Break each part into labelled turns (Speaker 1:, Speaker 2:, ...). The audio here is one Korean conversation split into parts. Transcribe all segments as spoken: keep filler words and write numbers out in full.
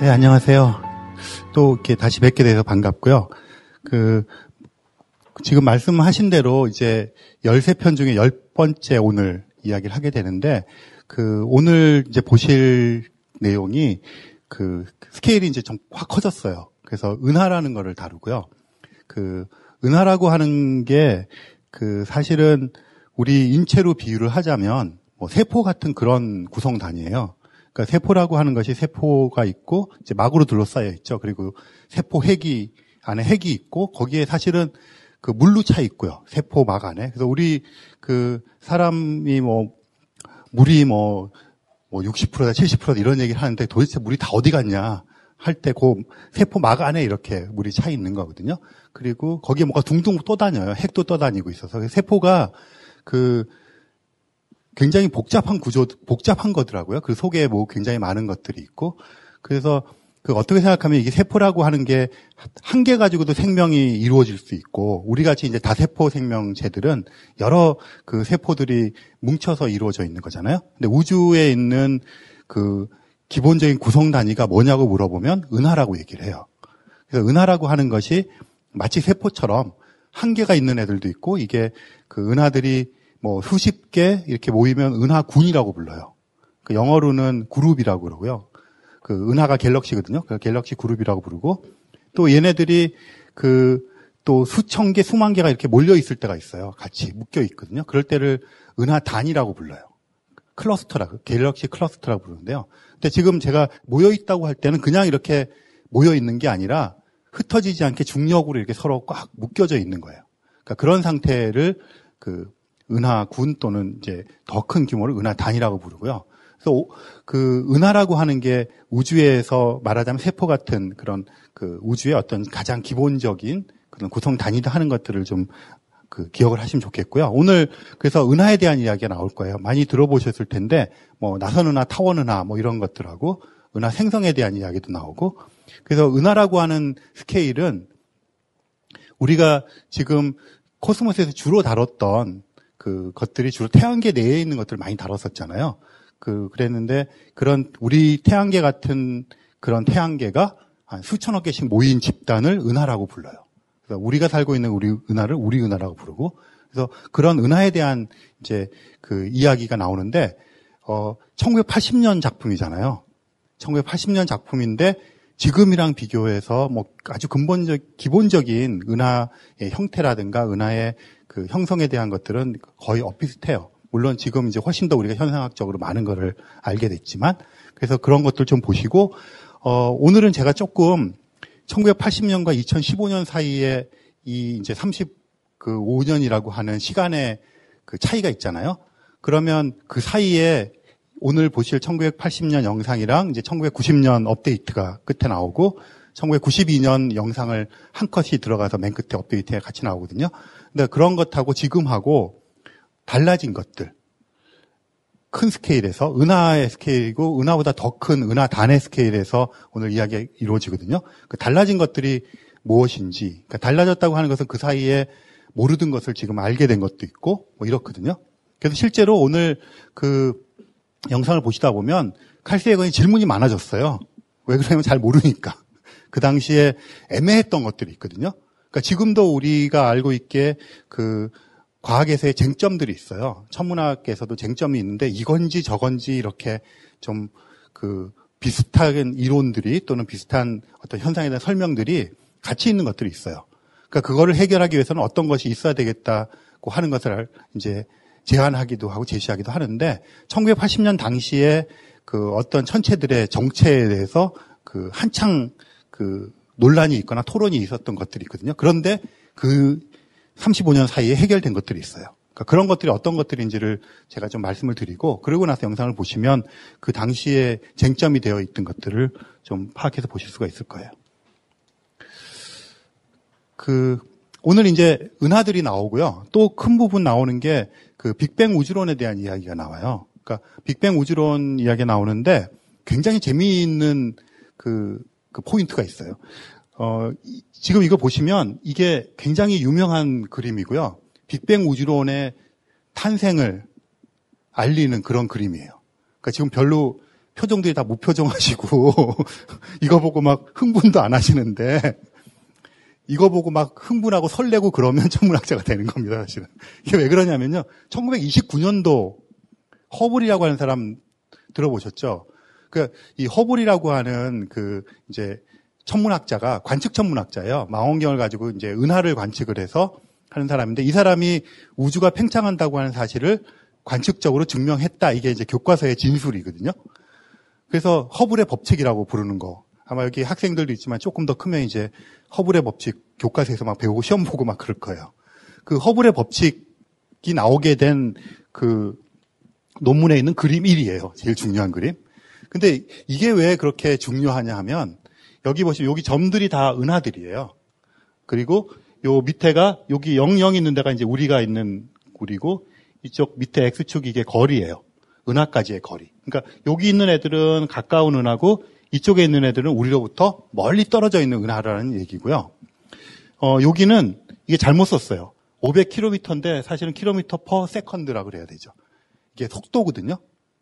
Speaker 1: 네, 안녕하세요. 또 이렇게 다시 뵙게 돼서 반갑고요. 그, 지금 말씀하신 대로 이제 열세 편 중에 열 번째 오늘 이야기를 하게 되는데, 그, 오늘 이제 보실 내용이 그 스케일이 이제 좀 확 커졌어요. 그래서 은하라는 거를 다루고요. 그, 은하라고 하는 게 그 사실은 우리 인체로 비유를 하자면 뭐 세포 같은 그런 구성 단위예요. 그러니까 세포라고 하는 것이 세포가 있고 이제 막으로 둘러싸여 있죠. 그리고 세포 핵이 안에 핵이 있고 거기에 사실은 그 물로 차 있고요. 세포 막 안에. 그래서 우리 그 사람이 뭐 물이 뭐 뭐 육십 퍼센트다 칠십 퍼센트 이런 얘기를 하는데 도대체 물이 다 어디 갔냐 할 때 그 세포 막 안에 이렇게 물이 차 있는 거거든요. 그리고 거기에 뭐가 둥둥 떠다녀요. 핵도 떠다니고 있어서 세포가 그 굉장히 복잡한 구조, 복잡한 거더라고요. 그 속에 뭐 굉장히 많은 것들이 있고. 그래서 그 어떻게 생각하면 이게 세포라고 하는 게 한 개 가지고도 생명이 이루어질 수 있고, 우리 같이 이제 다세포 생명체들은 여러 그 세포들이 뭉쳐서 이루어져 있는 거잖아요. 근데 우주에 있는 그 기본적인 구성 단위가 뭐냐고 물어보면 은하라고 얘기를 해요. 그래서 은하라고 하는 것이 마치 세포처럼 한 개가 있는 애들도 있고, 이게 그 은하들이 뭐 수십 개 이렇게 모이면 은하군이라고 불러요. 그 영어로는 그룹이라고 그러고요. 그 은하가 갤럭시거든요. 그 갤럭시 그룹이라고 부르고, 또 얘네들이 그 또 수천 개, 수만 개가 이렇게 몰려 있을 때가 있어요. 같이 묶여 있거든요. 그럴 때를 은하단이라고 불러요. 클러스터라고, 갤럭시 클러스터라고 부르는데요. 근데 지금 제가 모여 있다고 할 때는 그냥 이렇게 모여 있는 게 아니라 흩어지지 않게 중력으로 이렇게 서로 꽉 묶여져 있는 거예요. 그러니까 그런 상태를 그 은하군 또는 이제 더 큰 규모를 은하단이라고 부르고요. 그래서 그 은하라고 하는 게 우주에서 말하자면 세포 같은 그런 그 우주의 어떤 가장 기본적인 그런 구성 단위다 하는 것들을 좀 그 기억을 하시면 좋겠고요. 오늘 그래서 은하에 대한 이야기가 나올 거예요. 많이 들어보셨을 텐데 뭐 나선 은하, 타원 은하 뭐 이런 것들하고 은하 생성에 대한 이야기도 나오고, 그래서 은하라고 하는 스케일은 우리가 지금 코스모스에서 주로 다뤘던 그 것들이 주로 태양계 내에 있는 것들을 많이 다뤘었잖아요. 그, 그랬는데, 그런, 우리 태양계 같은 그런 태양계가 한 수천억 개씩 모인 집단을 은하라고 불러요. 그래서 우리가 살고 있는 우리 은하를 우리 은하라고 부르고, 그래서 그런 은하에 대한 이제 그 이야기가 나오는데, 어, 천구백팔십 년 작품이잖아요. 천구백팔십 년 작품인데, 지금이랑 비교해서 뭐 아주 근본적, 기본적인 은하의 형태라든가 은하의 그 형성에 대한 것들은 거의 엇비슷해요. 물론 지금 이제 훨씬 더 우리가 현상학적으로 많은 거를 알게 됐지만, 그래서 그런 것들 좀 보시고, 어, 오늘은 제가 조금 천구백팔십 년과 이천십오 년 사이에 이 이제 삼십오 년이라고 하는 시간의 그 차이가 있잖아요. 그러면 그 사이에 오늘 보실 천구백팔십 년 영상이랑 이제 천구백구십 년 업데이트가 끝에 나오고, 천구백구십이 년 영상을 한 컷이 들어가서 맨 끝에 업데이트가 같이 나오거든요. 근데 그런 것하고 지금하고 달라진 것들, 큰 스케일에서 은하의 스케일이고 은하보다 더 큰 은하단의 스케일에서 오늘 이야기가 이루어지거든요. 그 달라진 것들이 무엇인지, 그러니까 달라졌다고 하는 것은 그 사이에 모르던 것을 지금 알게 된 것도 있고 뭐 이렇거든요. 그래서 실제로 오늘 그 영상을 보시다 보면 칼세이건이 질문이 많아졌어요. 왜 그러냐면 잘 모르니까. 그 당시에 애매했던 것들이 있거든요. 그러니까 지금도 우리가 알고 있게 그 과학에서의 쟁점들이 있어요. 천문학에서도 쟁점이 있는데 이건지 저건지 이렇게 좀 그 비슷한 이론들이 또는 비슷한 어떤 현상에 대한 설명들이 같이 있는 것들이 있어요. 그러니까 그거를 해결하기 위해서는 어떤 것이 있어야 되겠다고 하는 것을 이제 제안하기도 하고 제시하기도 하는데, 천구백팔십 년 당시에 그 어떤 천체들의 정체에 대해서 그 한창 그 논란이 있거나 토론이 있었던 것들이 있거든요. 그런데 그 삼십오 년 사이에 해결된 것들이 있어요. 그러니까 그런 것들이 어떤 것들인지를 제가 좀 말씀을 드리고, 그러고 나서 영상을 보시면 그 당시에 쟁점이 되어 있던 것들을 좀 파악해서 보실 수가 있을 거예요. 그 오늘 이제 은하들이 나오고요. 또 큰 부분 나오는 게 그 빅뱅 우주론에 대한 이야기가 나와요. 그러니까 빅뱅 우주론 이야기가 나오는데 굉장히 재미있는 그, 그 포인트가 있어요. 어, 지금 이거 보시면 이게 굉장히 유명한 그림이고요. 빅뱅 우주론의 탄생을 알리는 그런 그림이에요. 그러니까 지금 별로 표정들이 다 무표정하시고 이거 보고 막 흥분도 안 하시는데 이거 보고 막 흥분하고 설레고 그러면 천문학자가 되는 겁니다, 사실은. 이게 왜 그러냐면요. 천구백이십구 년도 허블이라고 하는 사람 들어보셨죠? 그, 이 허블이라고 하는 그, 이제, 천문학자가 관측 천문학자예요. 망원경을 가지고 이제 은하를 관측을 해서 하는 사람인데 이 사람이 우주가 팽창한다고 하는 사실을 관측적으로 증명했다. 이게 이제 교과서의 진술이거든요. 그래서 허블의 법칙이라고 부르는 거. 아마 여기 학생들도 있지만 조금 더 크면 이제 허블의 법칙 교과서에서 막 배우고 시험 보고 막 그럴 거예요. 그 허블의 법칙이 나오게 된 그 논문에 있는 그림 일이에요. 제일 중요한 그림. 근데 이게 왜 그렇게 중요하냐 하면 여기 보시면 여기 점들이 다 은하들이에요. 그리고 요 밑에가 여기 영영 있는 데가 이제 우리가 있는 우리고 이쪽 밑에 X축이 이게 거리예요. 은하까지의 거리. 그러니까 여기 있는 애들은 가까운 은하고 이쪽에 있는 애들은 우리로부터 멀리 떨어져 있는 은하라는 얘기고요. 어, 여기는 이게 잘못 썼어요. 오백 킬로미터인데 사실은 킬로미터 퍼 세컨드라고 그래야 되죠. 이게 속도거든요.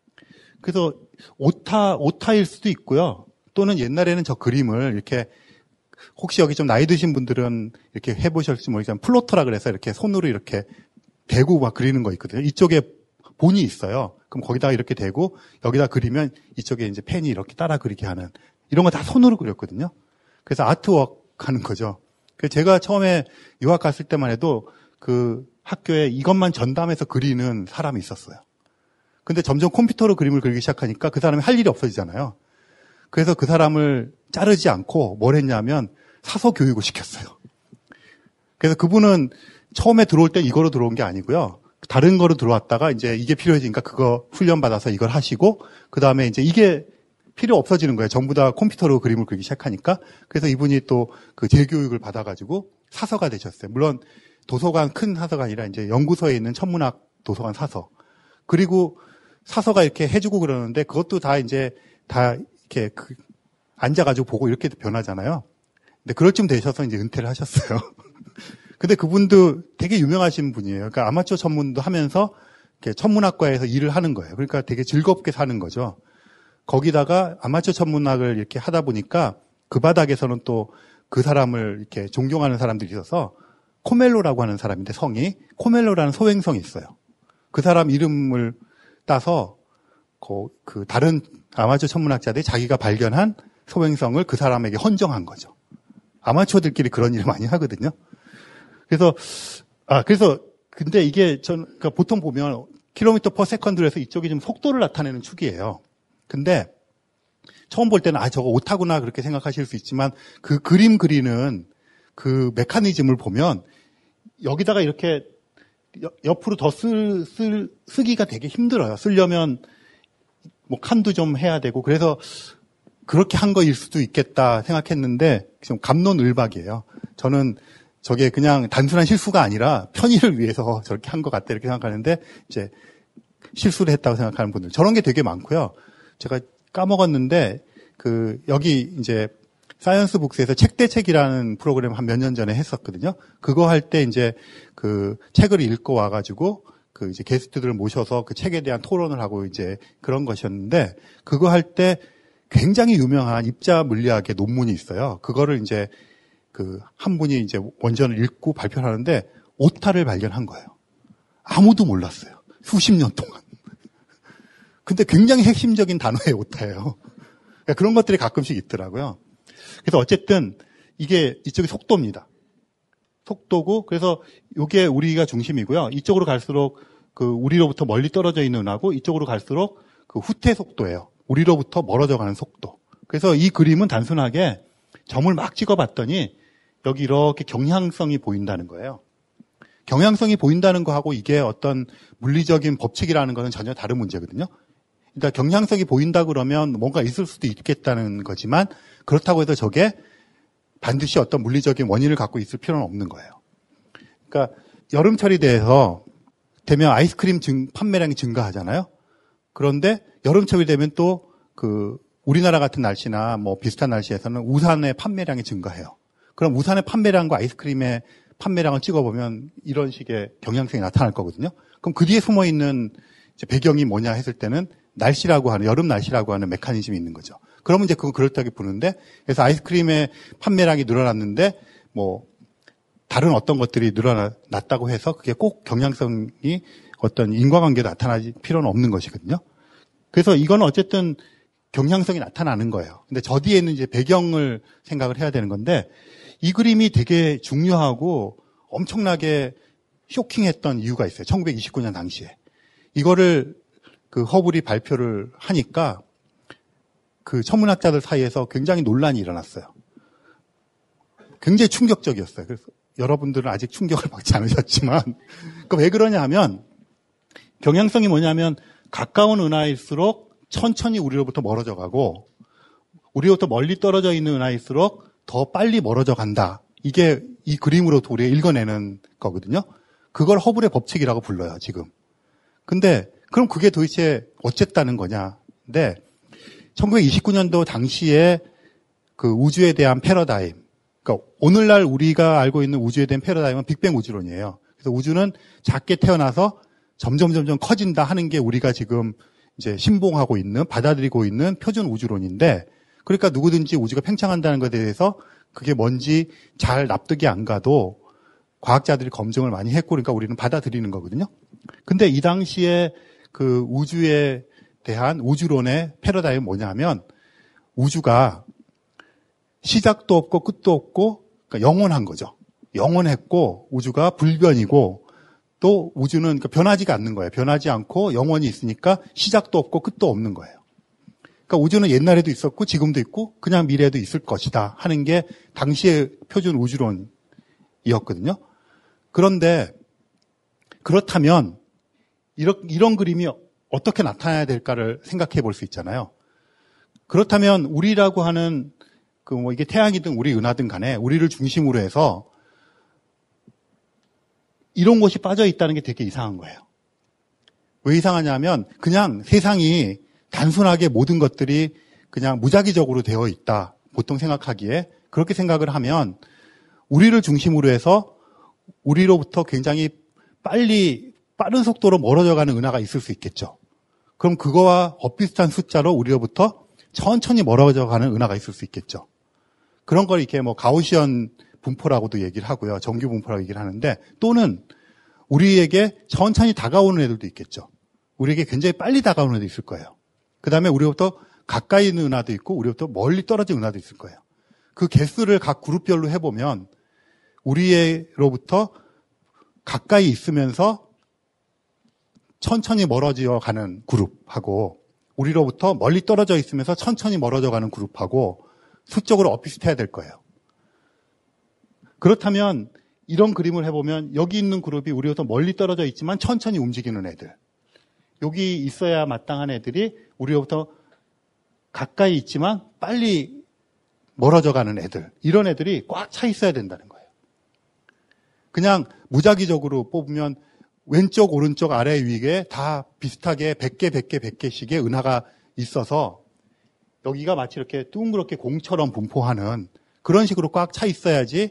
Speaker 1: 그래서 오타, 오타일 수도 있고요. 또는 옛날에는 저 그림을 이렇게 혹시 여기 좀 나이 드신 분들은 이렇게 해보실지 모르겠지만 플로터라 그래서 이렇게 손으로 이렇게 대고 막 그리는 거 있거든요. 이쪽에 본이 있어요. 그럼 거기다가 이렇게 대고 여기다 그리면 이쪽에 이제 펜이 이렇게 따라 그리게 하는 이런 거 다 손으로 그렸거든요. 그래서 아트워크 하는 거죠. 그래서 제가 처음에 유학 갔을 때만 해도 그 학교에 이것만 전담해서 그리는 사람이 있었어요. 근데 점점 컴퓨터로 그림을 그리기 시작하니까 그 사람이 할 일이 없어지잖아요. 그래서 그 사람을 자르지 않고 뭘 했냐면 사서 교육을 시켰어요. 그래서 그분은 처음에 들어올 때 이거로 들어온 게 아니고요. 다른 거로 들어왔다가 이제 이게 필요해지니까 그거 훈련받아서 이걸 하시고 그 다음에 이제 이게 필요 없어지는 거예요. 전부 다 컴퓨터로 그림을 그리기 시작하니까. 그래서 이분이 또 그 재교육을 받아가지고 사서가 되셨어요. 물론 도서관 큰 사서가 아니라 이제 연구소에 있는 천문학 도서관 사서. 그리고 사서가 이렇게 해주고 그러는데 그것도 다 이제 다 이렇게 그 앉아가지고 보고 이렇게 변하잖아요. 근데 그럴 쯤 되셔서 이제 은퇴를 하셨어요. 근데 그분도 되게 유명하신 분이에요. 그러니까 아마추어 천문도 하면서 이렇게 천문학과에서 일을 하는 거예요. 그러니까 되게 즐겁게 사는 거죠. 거기다가 아마추어 천문학을 이렇게 하다 보니까 그 바닥에서는 또 그 사람을 이렇게 존경하는 사람들이 있어서 코멜로라고 하는 사람인데 성이 코멜로라는 소행성이 있어요. 그 사람 이름을 따서 그, 그 다른 아마추어 천문학자들이 자기가 발견한 소행성을 그 사람에게 헌정한 거죠. 아마추어들끼리 그런 일을 많이 하거든요. 그래서 아 그래서 근데 이게 전 그러니까 보통 보면 킬로미터 퍼 세컨드로 해서 이쪽이 좀 속도를 나타내는 축이에요. 근데 처음 볼 때는 아 저거 오타구나 그렇게 생각하실 수 있지만 그 그림 그리는 그 메커니즘을 보면 여기다가 이렇게 옆으로 더 쓸, 쓸, 쓰기가 되게 힘들어요. 쓰려면 뭐 칸도 좀 해야 되고 그래서 그렇게 한 거일 수도 있겠다 생각했는데 좀 갑론을박이에요. 저는 저게 그냥 단순한 실수가 아니라 편의를 위해서 저렇게 한 것 같다 이렇게 생각하는데 이제 실수를 했다고 생각하는 분들 저런 게 되게 많고요. 제가 까먹었는데 그 여기 이제 사이언스 북스에서 책대책이라는 프로그램 한 몇 년 전에 했었거든요. 그거 할 때 이제 그 책을 읽고 와가지고 그 이제 게스트들을 모셔서 그 책에 대한 토론을 하고 이제 그런 것이었는데 그거 할 때 굉장히 유명한 입자 물리학의 논문이 있어요. 그거를 이제 그 한 분이 이제 원전을 읽고 발표를 하는데 오타를 발견한 거예요. 아무도 몰랐어요. 수십 년 동안. 근데 굉장히 핵심적인 단어의 오타예요. 그러니까 그런 것들이 가끔씩 있더라고요. 그래서 어쨌든 이게 이쪽이 속도입니다. 속도고 그래서 이게 우리가 중심이고요. 이쪽으로 갈수록 그 우리로부터 멀리 떨어져 있는 은하고 이쪽으로 갈수록 그 후퇴 속도예요. 우리로부터 멀어져 가는 속도. 그래서 이 그림은 단순하게 점을 막 찍어봤더니 여기 이렇게 경향성이 보인다는 거예요. 경향성이 보인다는 거하고 이게 어떤 물리적인 법칙이라는 거는 전혀 다른 문제거든요. 그러니까 경향성이 보인다 그러면 뭔가 있을 수도 있겠다는 거지만 그렇다고 해서 저게 반드시 어떤 물리적인 원인을 갖고 있을 필요는 없는 거예요. 그러니까 여름철이 돼서 되면 아이스크림 증, 판매량이 증가하잖아요. 그런데 여름철이 되면 또 그 우리나라 같은 날씨나 뭐 비슷한 날씨에서는 우산의 판매량이 증가해요. 그럼 우산의 판매량과 아이스크림의 판매량을 찍어보면 이런 식의 경향성이 나타날 거거든요. 그럼 그 뒤에 숨어 있는 이제 배경이 뭐냐 했을 때는 날씨라고 하는, 여름 날씨라고 하는 메커니즘이 있는 거죠. 그러면 이제 그거 그럴듯하게 부는데, 그래서 아이스크림의 판매량이 늘어났는데, 뭐, 다른 어떤 것들이 늘어났다고 해서 그게 꼭 경향성이 어떤 인과관계로 나타날 필요는 없는 것이거든요. 그래서 이거는 어쨌든 경향성이 나타나는 거예요. 근데 저 뒤에는 이제 배경을 생각을 해야 되는 건데, 이 그림이 되게 중요하고 엄청나게 쇼킹했던 이유가 있어요. 천구백이십구 년 당시에. 이거를 그 허블이 발표를 하니까 그 천문학자들 사이에서 굉장히 논란이 일어났어요. 굉장히 충격적이었어요. 그래서 여러분들은 아직 충격을 받지 않으셨지만, 그 왜 그러냐 하면, 경향성이 뭐냐면, 가까운 은하일수록 천천히 우리로부터 멀어져 가고, 우리로부터 멀리 떨어져 있는 은하일수록 더 빨리 멀어져 간다. 이게 이 그림으로 우리가 읽어내는 거거든요. 그걸 허블의 법칙이라고 불러요, 지금. 근데, 그럼 그게 도대체 어쨌다는 거냐. 근데, 천구백이십구 년도 당시에 그 우주에 대한 패러다임, 그러니까 오늘날 우리가 알고 있는 우주에 대한 패러다임은 빅뱅 우주론이에요. 그래서 우주는 작게 태어나서 점점 점점 커진다 하는 게 우리가 지금 이제 신봉하고 있는, 받아들이고 있는 표준 우주론인데, 그러니까 누구든지 우주가 팽창한다는 것에 대해서 그게 뭔지 잘 납득이 안 가도 과학자들이 검증을 많이 했고, 그러니까 우리는 받아들이는 거거든요. 근데 이 당시에 그 우주에 대한 우주론의 패러다임은 뭐냐면, 우주가 시작도 없고 끝도 없고, 그러니까 영원한 거죠. 영원했고, 우주가 불변이고, 또 우주는 그러니까 변하지가 않는 거예요. 변하지 않고 영원히 있으니까 시작도 없고 끝도 없는 거예요. 그러니까 우주는 옛날에도 있었고 지금도 있고 그냥 미래에도 있을 것이다 하는 게 당시의 표준 우주론이었거든요. 그런데 그렇다면 이런, 이런 그림이 어떻게 나타나야 될까를 생각해 볼 수 있잖아요. 그렇다면 우리라고 하는 그 뭐 이게 태양이든 우리 은하든 간에 우리를 중심으로 해서 이런 것이 빠져 있다는 게 되게 이상한 거예요. 왜 이상하냐면 그냥 세상이 단순하게 모든 것들이 그냥 무작위적으로 되어 있다. 보통 생각하기에 그렇게 생각을 하면 우리를 중심으로 해서 우리로부터 굉장히 빨리 빠른 속도로 멀어져가는 은하가 있을 수 있겠죠. 그럼 그거와 엇비슷한 숫자로 우리로부터 천천히 멀어져가는 은하가 있을 수 있겠죠. 그런 걸 이렇게 뭐 가우시언 분포라고도 얘기를 하고요. 정규 분포라고 얘기를 하는데 또는 우리에게 천천히 다가오는 애들도 있겠죠. 우리에게 굉장히 빨리 다가오는 애도 있을 거예요. 그 다음에 우리로부터 가까이 있는 은하도 있고 우리로부터 멀리 떨어진 은하도 있을 거예요. 그 개수를 각 그룹별로 해보면 우리로부터 가까이 있으면서 천천히 멀어져 가는 그룹하고 우리로부터 멀리 떨어져 있으면서 천천히 멀어져 가는 그룹하고 수적으로 엇비슷해야 될 거예요. 그렇다면 이런 그림을 해보면 여기 있는 그룹이 우리로부터 멀리 떨어져 있지만 천천히 움직이는 애들, 여기 있어야 마땅한 애들이 우리로부터 가까이 있지만 빨리 멀어져 가는 애들, 이런 애들이 꽉 차 있어야 된다는 거예요. 그냥 무작위적으로 뽑으면 왼쪽, 오른쪽, 아래, 위에 다 비슷하게 백 개, 백 개, 백 개씩의 은하가 있어서 여기가 마치 이렇게 둥그렇게 공처럼 분포하는 그런 식으로 꽉 차 있어야지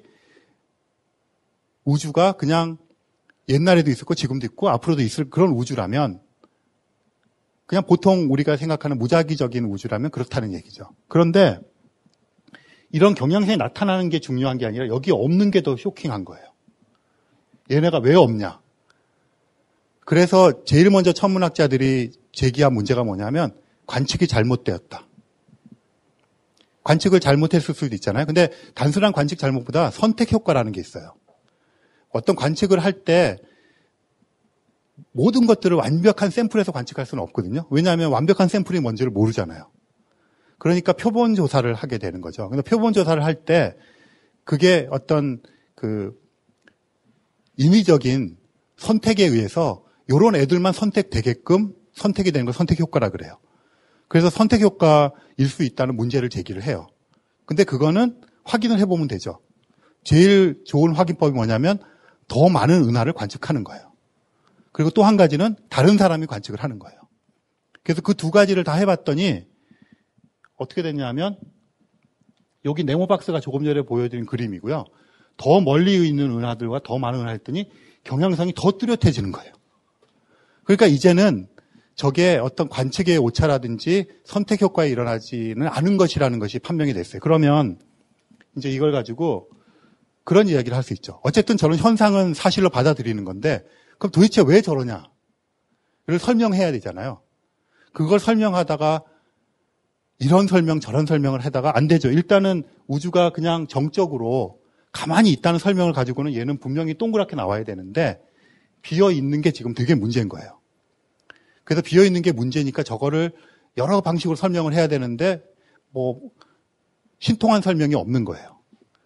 Speaker 1: 우주가 그냥 옛날에도 있었고 지금도 있고 앞으로도 있을 그런 우주라면 그냥 보통 우리가 생각하는 무작위적인 우주라면 그렇다는 얘기죠. 그런데 이런 경향성이 나타나는 게 중요한 게 아니라 여기 없는 게 더 쇼킹한 거예요. 얘네가 왜 없냐. 그래서 제일 먼저 천문학자들이 제기한 문제가 뭐냐면 관측이 잘못되었다. 관측을 잘못했을 수도 있잖아요. 근데 단순한 관측 잘못보다 선택 효과라는 게 있어요. 어떤 관측을 할 때 모든 것들을 완벽한 샘플에서 관측할 수는 없거든요. 왜냐하면 완벽한 샘플이 뭔지를 모르잖아요. 그러니까 표본 조사를 하게 되는 거죠. 근데 표본 조사를 할 때 그게 어떤 그 인위적인 선택에 의해서 이런 애들만 선택되게끔 선택이 되는 걸 선택 효과라 그래요. 그래서 선택 효과일 수 있다는 문제를 제기를 해요. 근데 그거는 확인을 해보면 되죠. 제일 좋은 확인법이 뭐냐면 더 많은 은하를 관측하는 거예요. 그리고 또 한 가지는 다른 사람이 관측을 하는 거예요. 그래서 그 두 가지를 다 해봤더니 어떻게 됐냐면 여기 네모박스가 조금 전에 보여드린 그림이고요. 더 멀리 있는 은하들과 더 많은 은하를 했더니 경향성이 더 뚜렷해지는 거예요. 그러니까 이제는 저게 어떤 관측의 오차라든지 선택 효과에 일어나지는 않은 것이라는 것이 판명이 됐어요. 그러면 이제 이걸 가지고 그런 이야기를 할 수 있죠. 어쨌든 저런 현상은 사실로 받아들이는 건데 그럼 도대체 왜 저러냐를 설명해야 되잖아요. 그걸 설명하다가 이런 설명 저런 설명을 하다가 안 되죠. 일단은 우주가 그냥 정적으로 가만히 있다는 설명을 가지고는 얘는 분명히 동그랗게 나와야 되는데 비어있는 게 지금 되게 문제인 거예요. 그래서 비어있는 게 문제니까 저거를 여러 방식으로 설명을 해야 되는데 뭐 신통한 설명이 없는 거예요.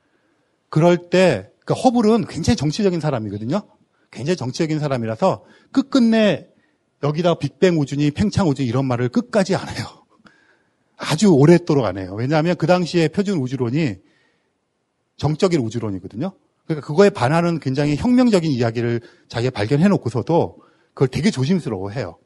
Speaker 1: 그럴 때 그러니까 허블은 굉장히 정치적인 사람이거든요. 굉장히 정치적인 사람이라서 끝끝내 여기다 빅뱅 우주니 팽창 우주니 이런 말을 끝까지 안 해요. 아주 오랫도록 안 해요. 왜냐하면 그 당시에 표준 우주론이 정적인 우주론이거든요. 그러니까 그거에 반하는 굉장히 혁명적인 이야기를 자기가 발견해 놓고서도 그걸 되게 조심스러워해요.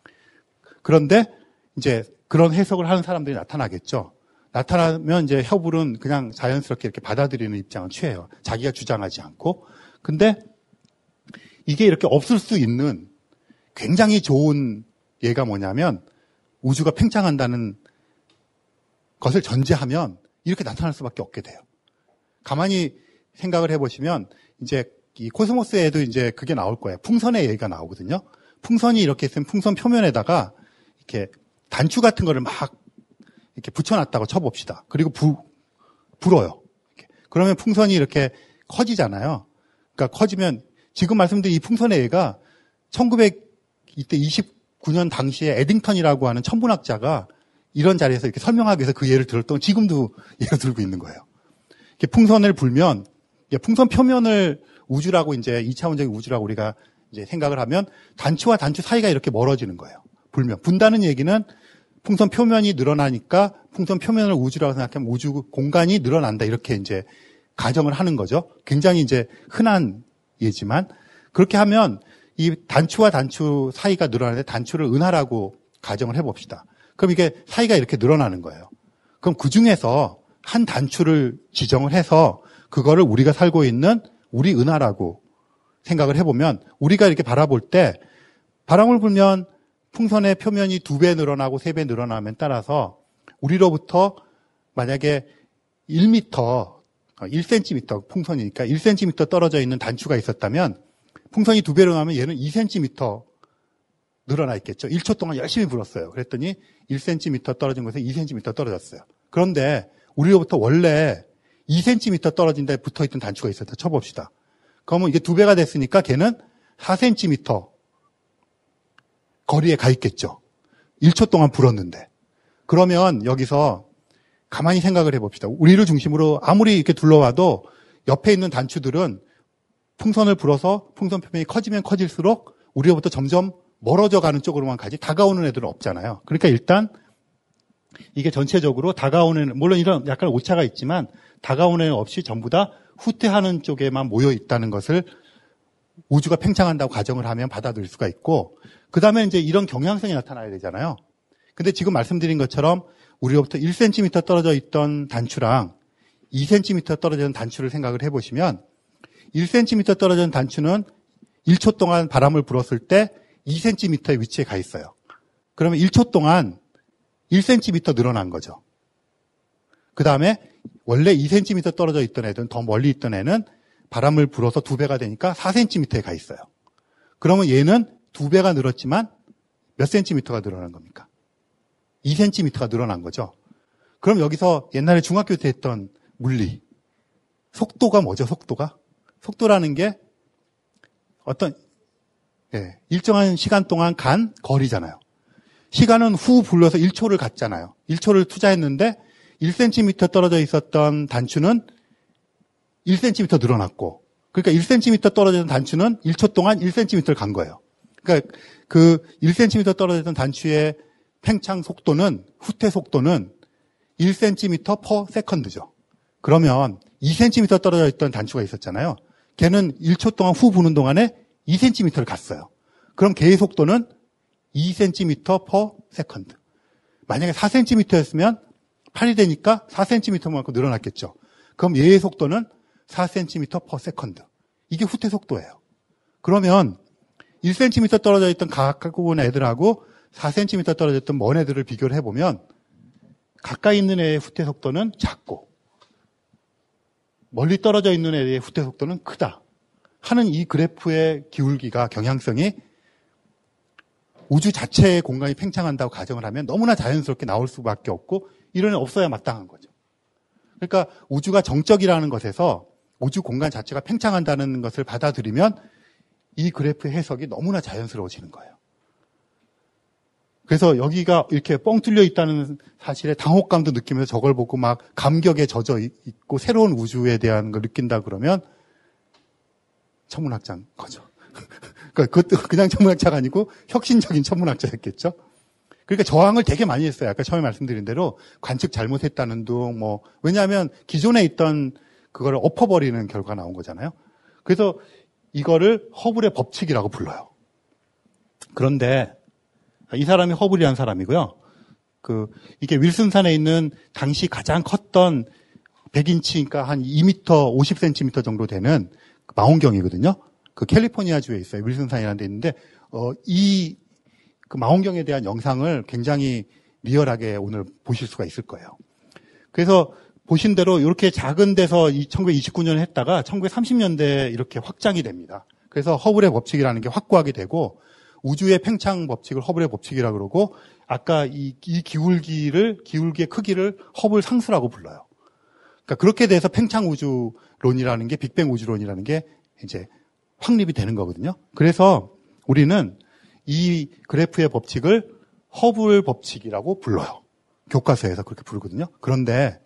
Speaker 1: 그런데 이제 그런 해석을 하는 사람들이 나타나겠죠. 나타나면 이제 허블은 그냥 자연스럽게 이렇게 받아들이는 입장을 취해요. 자기가 주장하지 않고. 근데 이게 이렇게 없을 수 있는 굉장히 좋은 예가 뭐냐면 우주가 팽창한다는 것을 전제하면 이렇게 나타날 수밖에 없게 돼요. 가만히 생각을 해보시면 이제 이 코스모스에도 이제 그게 나올 거예요. 풍선의 얘기가 나오거든요. 풍선이 이렇게 있으면 풍선 표면에다가 이렇게 단추 같은 거를 막 이렇게 붙여놨다고 쳐봅시다. 그리고 부, 불어요. 이렇게. 그러면 풍선이 이렇게 커지잖아요. 그러니까 커지면 지금 말씀드린 이 풍선의 얘가 천구백 이때 이십구 년 당시에 에딩턴이라고 하는 천문학자가 이런 자리에서 이렇게 설명하기 위해서 그 예를 들었던 지금도 예를 들고 있는 거예요. 이렇게 풍선을 불면 풍선 표면을 우주라고 이제 이 차원적인 우주라고 우리가 이제 생각을 하면 단추와 단추 사이가 이렇게 멀어지는 거예요. 불면 분다는 얘기는 풍선 표면이 늘어나니까 풍선 표면을 우주라고 생각하면 우주 공간이 늘어난다 이렇게 이제 가정을 하는 거죠. 굉장히 이제 흔한 예지만 그렇게 하면 이 단추와 단추 사이가 늘어나는데 단추를 은하라고 가정을 해봅시다. 그럼 이게 사이가 이렇게 늘어나는 거예요. 그럼 그 중에서 한 단추를 지정을 해서 그거를 우리가 살고 있는 우리 은하라고 생각을 해보면 우리가 이렇게 바라볼 때 바람을 불면 풍선의 표면이 두 배 늘어나고 세 배 늘어나면 따라서 우리로부터 만약에 일 미터, 일 센티미터 풍선이니까 일 센티미터 떨어져 있는 단추가 있었다면 풍선이 두 배로 나면 얘는 이 센티미터 늘어나 있겠죠. 일 초 동안 열심히 불었어요. 그랬더니 일 센티미터 떨어진 곳에 이 센티미터 떨어졌어요. 그런데 우리로부터 원래 이 센티미터 떨어진 데 붙어있던 단추가 있었다 쳐봅시다. 그러면 이게 두 배가 됐으니까 걔는 사 센티미터 거리에 가 있겠죠. 일 초 동안 불었는데. 그러면 여기서 가만히 생각을 해봅시다. 우리를 중심으로 아무리 이렇게 둘러와도 옆에 있는 단추들은 풍선을 불어서 풍선 표면이 커지면 커질수록 우리로부터 점점 멀어져 가는 쪽으로만 가지 다가오는 애들은 없잖아요. 그러니까 일단 이게 전체적으로 다가오는, 물론 이런 약간 오차가 있지만 다가오는 애 없이 전부 다 후퇴하는 쪽에만 모여 있다는 것을 우주가 팽창한다고 가정을 하면 받아들일 수가 있고, 그 다음에 이제 이런 경향성이 나타나야 되잖아요. 근데 지금 말씀드린 것처럼 우리로부터 일 센티미터 떨어져 있던 단추랑 이 센티미터 떨어져 있는 단추를 생각을 해보시면 일 센티미터 떨어진 단추는 일 초 동안 바람을 불었을 때 이 센티미터의 위치에 가 있어요. 그러면 일 초 동안 일 센티미터 늘어난 거죠. 그 다음에 원래 이 센티미터 떨어져 있던 애들은, 더 멀리 있던 애는 바람을 불어서 두 배가 되니까 사 센티미터에 가 있어요. 그러면 얘는 두 배가 늘었지만 몇 센티미터가 늘어난 겁니까? 이 센티미터가 늘어난 거죠. 그럼 여기서 옛날에 중학교 때 했던 물리, 속도가 뭐죠? 속도가? 속도라는 게 어떤 예, 일정한 시간 동안 간 거리잖아요. 시간은 후 불러서 일 초를 갔잖아요. 일 초를 투자했는데 일 센티미터 떨어져 있었던 단추는 일 센티미터 늘어났고, 그러니까 일 센티미터 떨어진 단추는 일 초 동안 일 센티미터를 간 거예요. 그러니까 그 일 센티미터 떨어졌던 단추의 팽창 속도는, 후퇴 속도는 일 센티미터 퍼 세컨드죠. 그러면 이 센티미터 떨어져 있던 단추가 있었잖아요. 걔는 일 초 동안 후 부는 동안에 이 센티미터를 갔어요. 그럼 걔의 속도는 이 센티미터 퍼 세컨드. 만약에 사 센티미터였으면 팔이 되니까 사 센티미터만큼 늘어났겠죠. 그럼 얘의 속도는 사 센티미터 퍼 세컨드. 이게 후퇴 속도예요. 그러면 일 센티미터 떨어져 있던 가까운 애들하고 사 센티미터 떨어졌던 먼 애들을 비교를 해보면 가까이 있는 애의 후퇴 속도는 작고 멀리 떨어져 있는 애의 후퇴 속도는 크다 하는 이 그래프의 기울기가 경향성이 우주 자체의 공간이 팽창한다고 가정을 하면 너무나 자연스럽게 나올 수밖에 없고 이런 애 없어야 마땅한 거죠. 그러니까 우주가 정적이라는 것에서 우주 공간 자체가 팽창한다는 것을 받아들이면 이 그래프의 해석이 너무나 자연스러워지는 거예요. 그래서 여기가 이렇게 뻥 뚫려 있다는 사실에 당혹감도 느끼면서 저걸 보고 막 감격에 젖어 있고 새로운 우주에 대한 걸 느낀다 그러면 천문학자인 거죠. 그러니까 그것도 그냥 천문학자가 아니고 혁신적인 천문학자였겠죠. 그러니까 저항을 되게 많이 했어요. 아까 처음에 말씀드린 대로 관측 잘못했다는 둥, 뭐 왜냐하면 기존에 있던 그거를 엎어버리는 결과가 나온 거잖아요. 그래서 이거를 허블의 법칙이라고 불러요. 그런데 이 사람이 허블이라는 사람이고요. 그 이게 윌슨산에 있는 당시 가장 컸던 백 인치, 그러니까 한 이 미터 오십 센티미터 정도 되는 망원경이거든요. 그 캘리포니아주에 있어요. 윌슨산이라는 데 있는데 어, 이 그 망원경에 대한 영상을 굉장히 리얼하게 오늘 보실 수가 있을 거예요. 그래서 보신 대로 이렇게 작은 데서 천구백이십구 년에 했다가 천구백삼십 년대에 이렇게 확장이 됩니다. 그래서 허블의 법칙이라는 게 확고하게 되고 우주의 팽창 법칙을 허블의 법칙이라고 그러고 아까 이, 이 기울기를 기울기의 크기를 허블 상수라고 불러요. 그러니까 그렇게 돼서 팽창 우주론이라는 게 빅뱅 우주론이라는 게 이제 확립이 되는 거거든요. 그래서 우리는 이 그래프의 법칙을 허블 법칙이라고 불러요. 교과서에서 그렇게 부르거든요. 그런데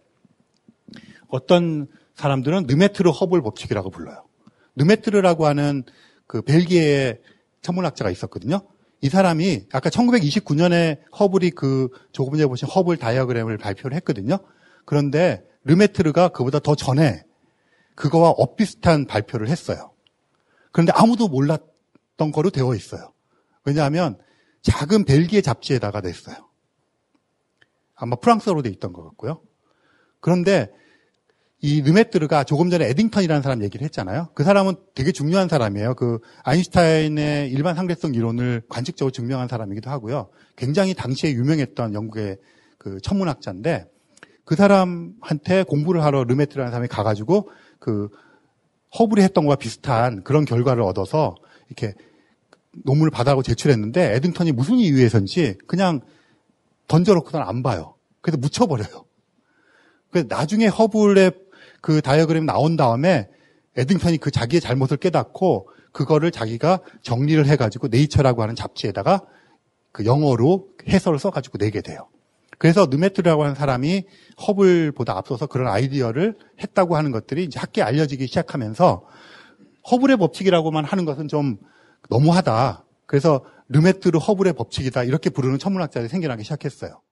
Speaker 1: 어떤 사람들은 르메트르 허블 법칙이라고 불러요. 르메트르라고 하는 그 벨기에의 천문학자가 있었거든요. 이 사람이 아까 천구백이십구 년에 허블이 그 조금 전에 보신 허블 다이어그램을 발표를 했거든요. 그런데 르메트르가 그보다 더 전에 그거와 엇비슷한 발표를 했어요. 그런데 아무도 몰랐던 거로 되어 있어요. 왜냐하면 작은 벨기에 잡지에다가 냈어요. 아마 프랑스어로 돼 있던 것 같고요. 그런데 이 르메트르가 조금 전에 에딩턴이라는 사람 얘기를 했잖아요. 그 사람은 되게 중요한 사람이에요. 그 아인슈타인의 일반 상대성 이론을 관측적으로 증명한 사람이기도 하고요. 굉장히 당시에 유명했던 영국의 그 천문학자인데 그 사람한테 공부를 하러 르메트르라는 사람이 가가지고 그 허블이 했던 것과 비슷한 그런 결과를 얻어서 이렇게 논문을 받아고 제출했는데 에딩턴이 무슨 이유에서인지 그냥 던져놓고는 안 봐요. 그래서 묻혀버려요. 그래서 나중에 허블의 그 다이어그램이 나온 다음에 에딩턴이 그 자기의 잘못을 깨닫고 그거를 자기가 정리를 해가지고 네이처라고 하는 잡지에다가 그 영어로 해설을 써가지고 내게 돼요. 그래서 르메트르라고 하는 사람이 허블보다 앞서서 그런 아이디어를 했다고 하는 것들이 이제 학계에 알려지기 시작하면서 허블의 법칙이라고만 하는 것은 좀 너무하다. 그래서 르메트르 허블의 법칙이다. 이렇게 부르는 천문학자들이 생겨나기 시작했어요.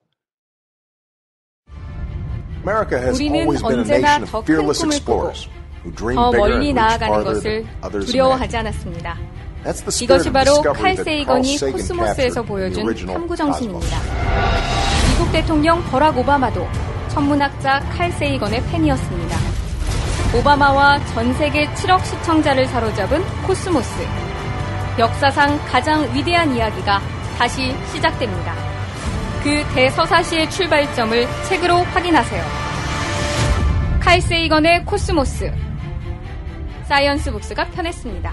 Speaker 2: 우리는 언제나 더 큰 꿈을 꾸고 더 멀리 나아가는 것을 두려워하지 않았습니다. 이것이 바로 칼 세이건이 코스모스에서 보여준 탐구 정신입니다. 미국 대통령 버락 오바마도 천문학자 칼 세이건의 팬이었습니다. 오바마와 전 세계 칠억 시청자를 사로잡은 코스모스. 역사상 가장 위대한 이야기가 다시 시작됩니다. 그 대서사시의 출발점을 책으로 확인하세요. 칼 세이건의 코스모스. 사이언스 북스가 펴냈습니다.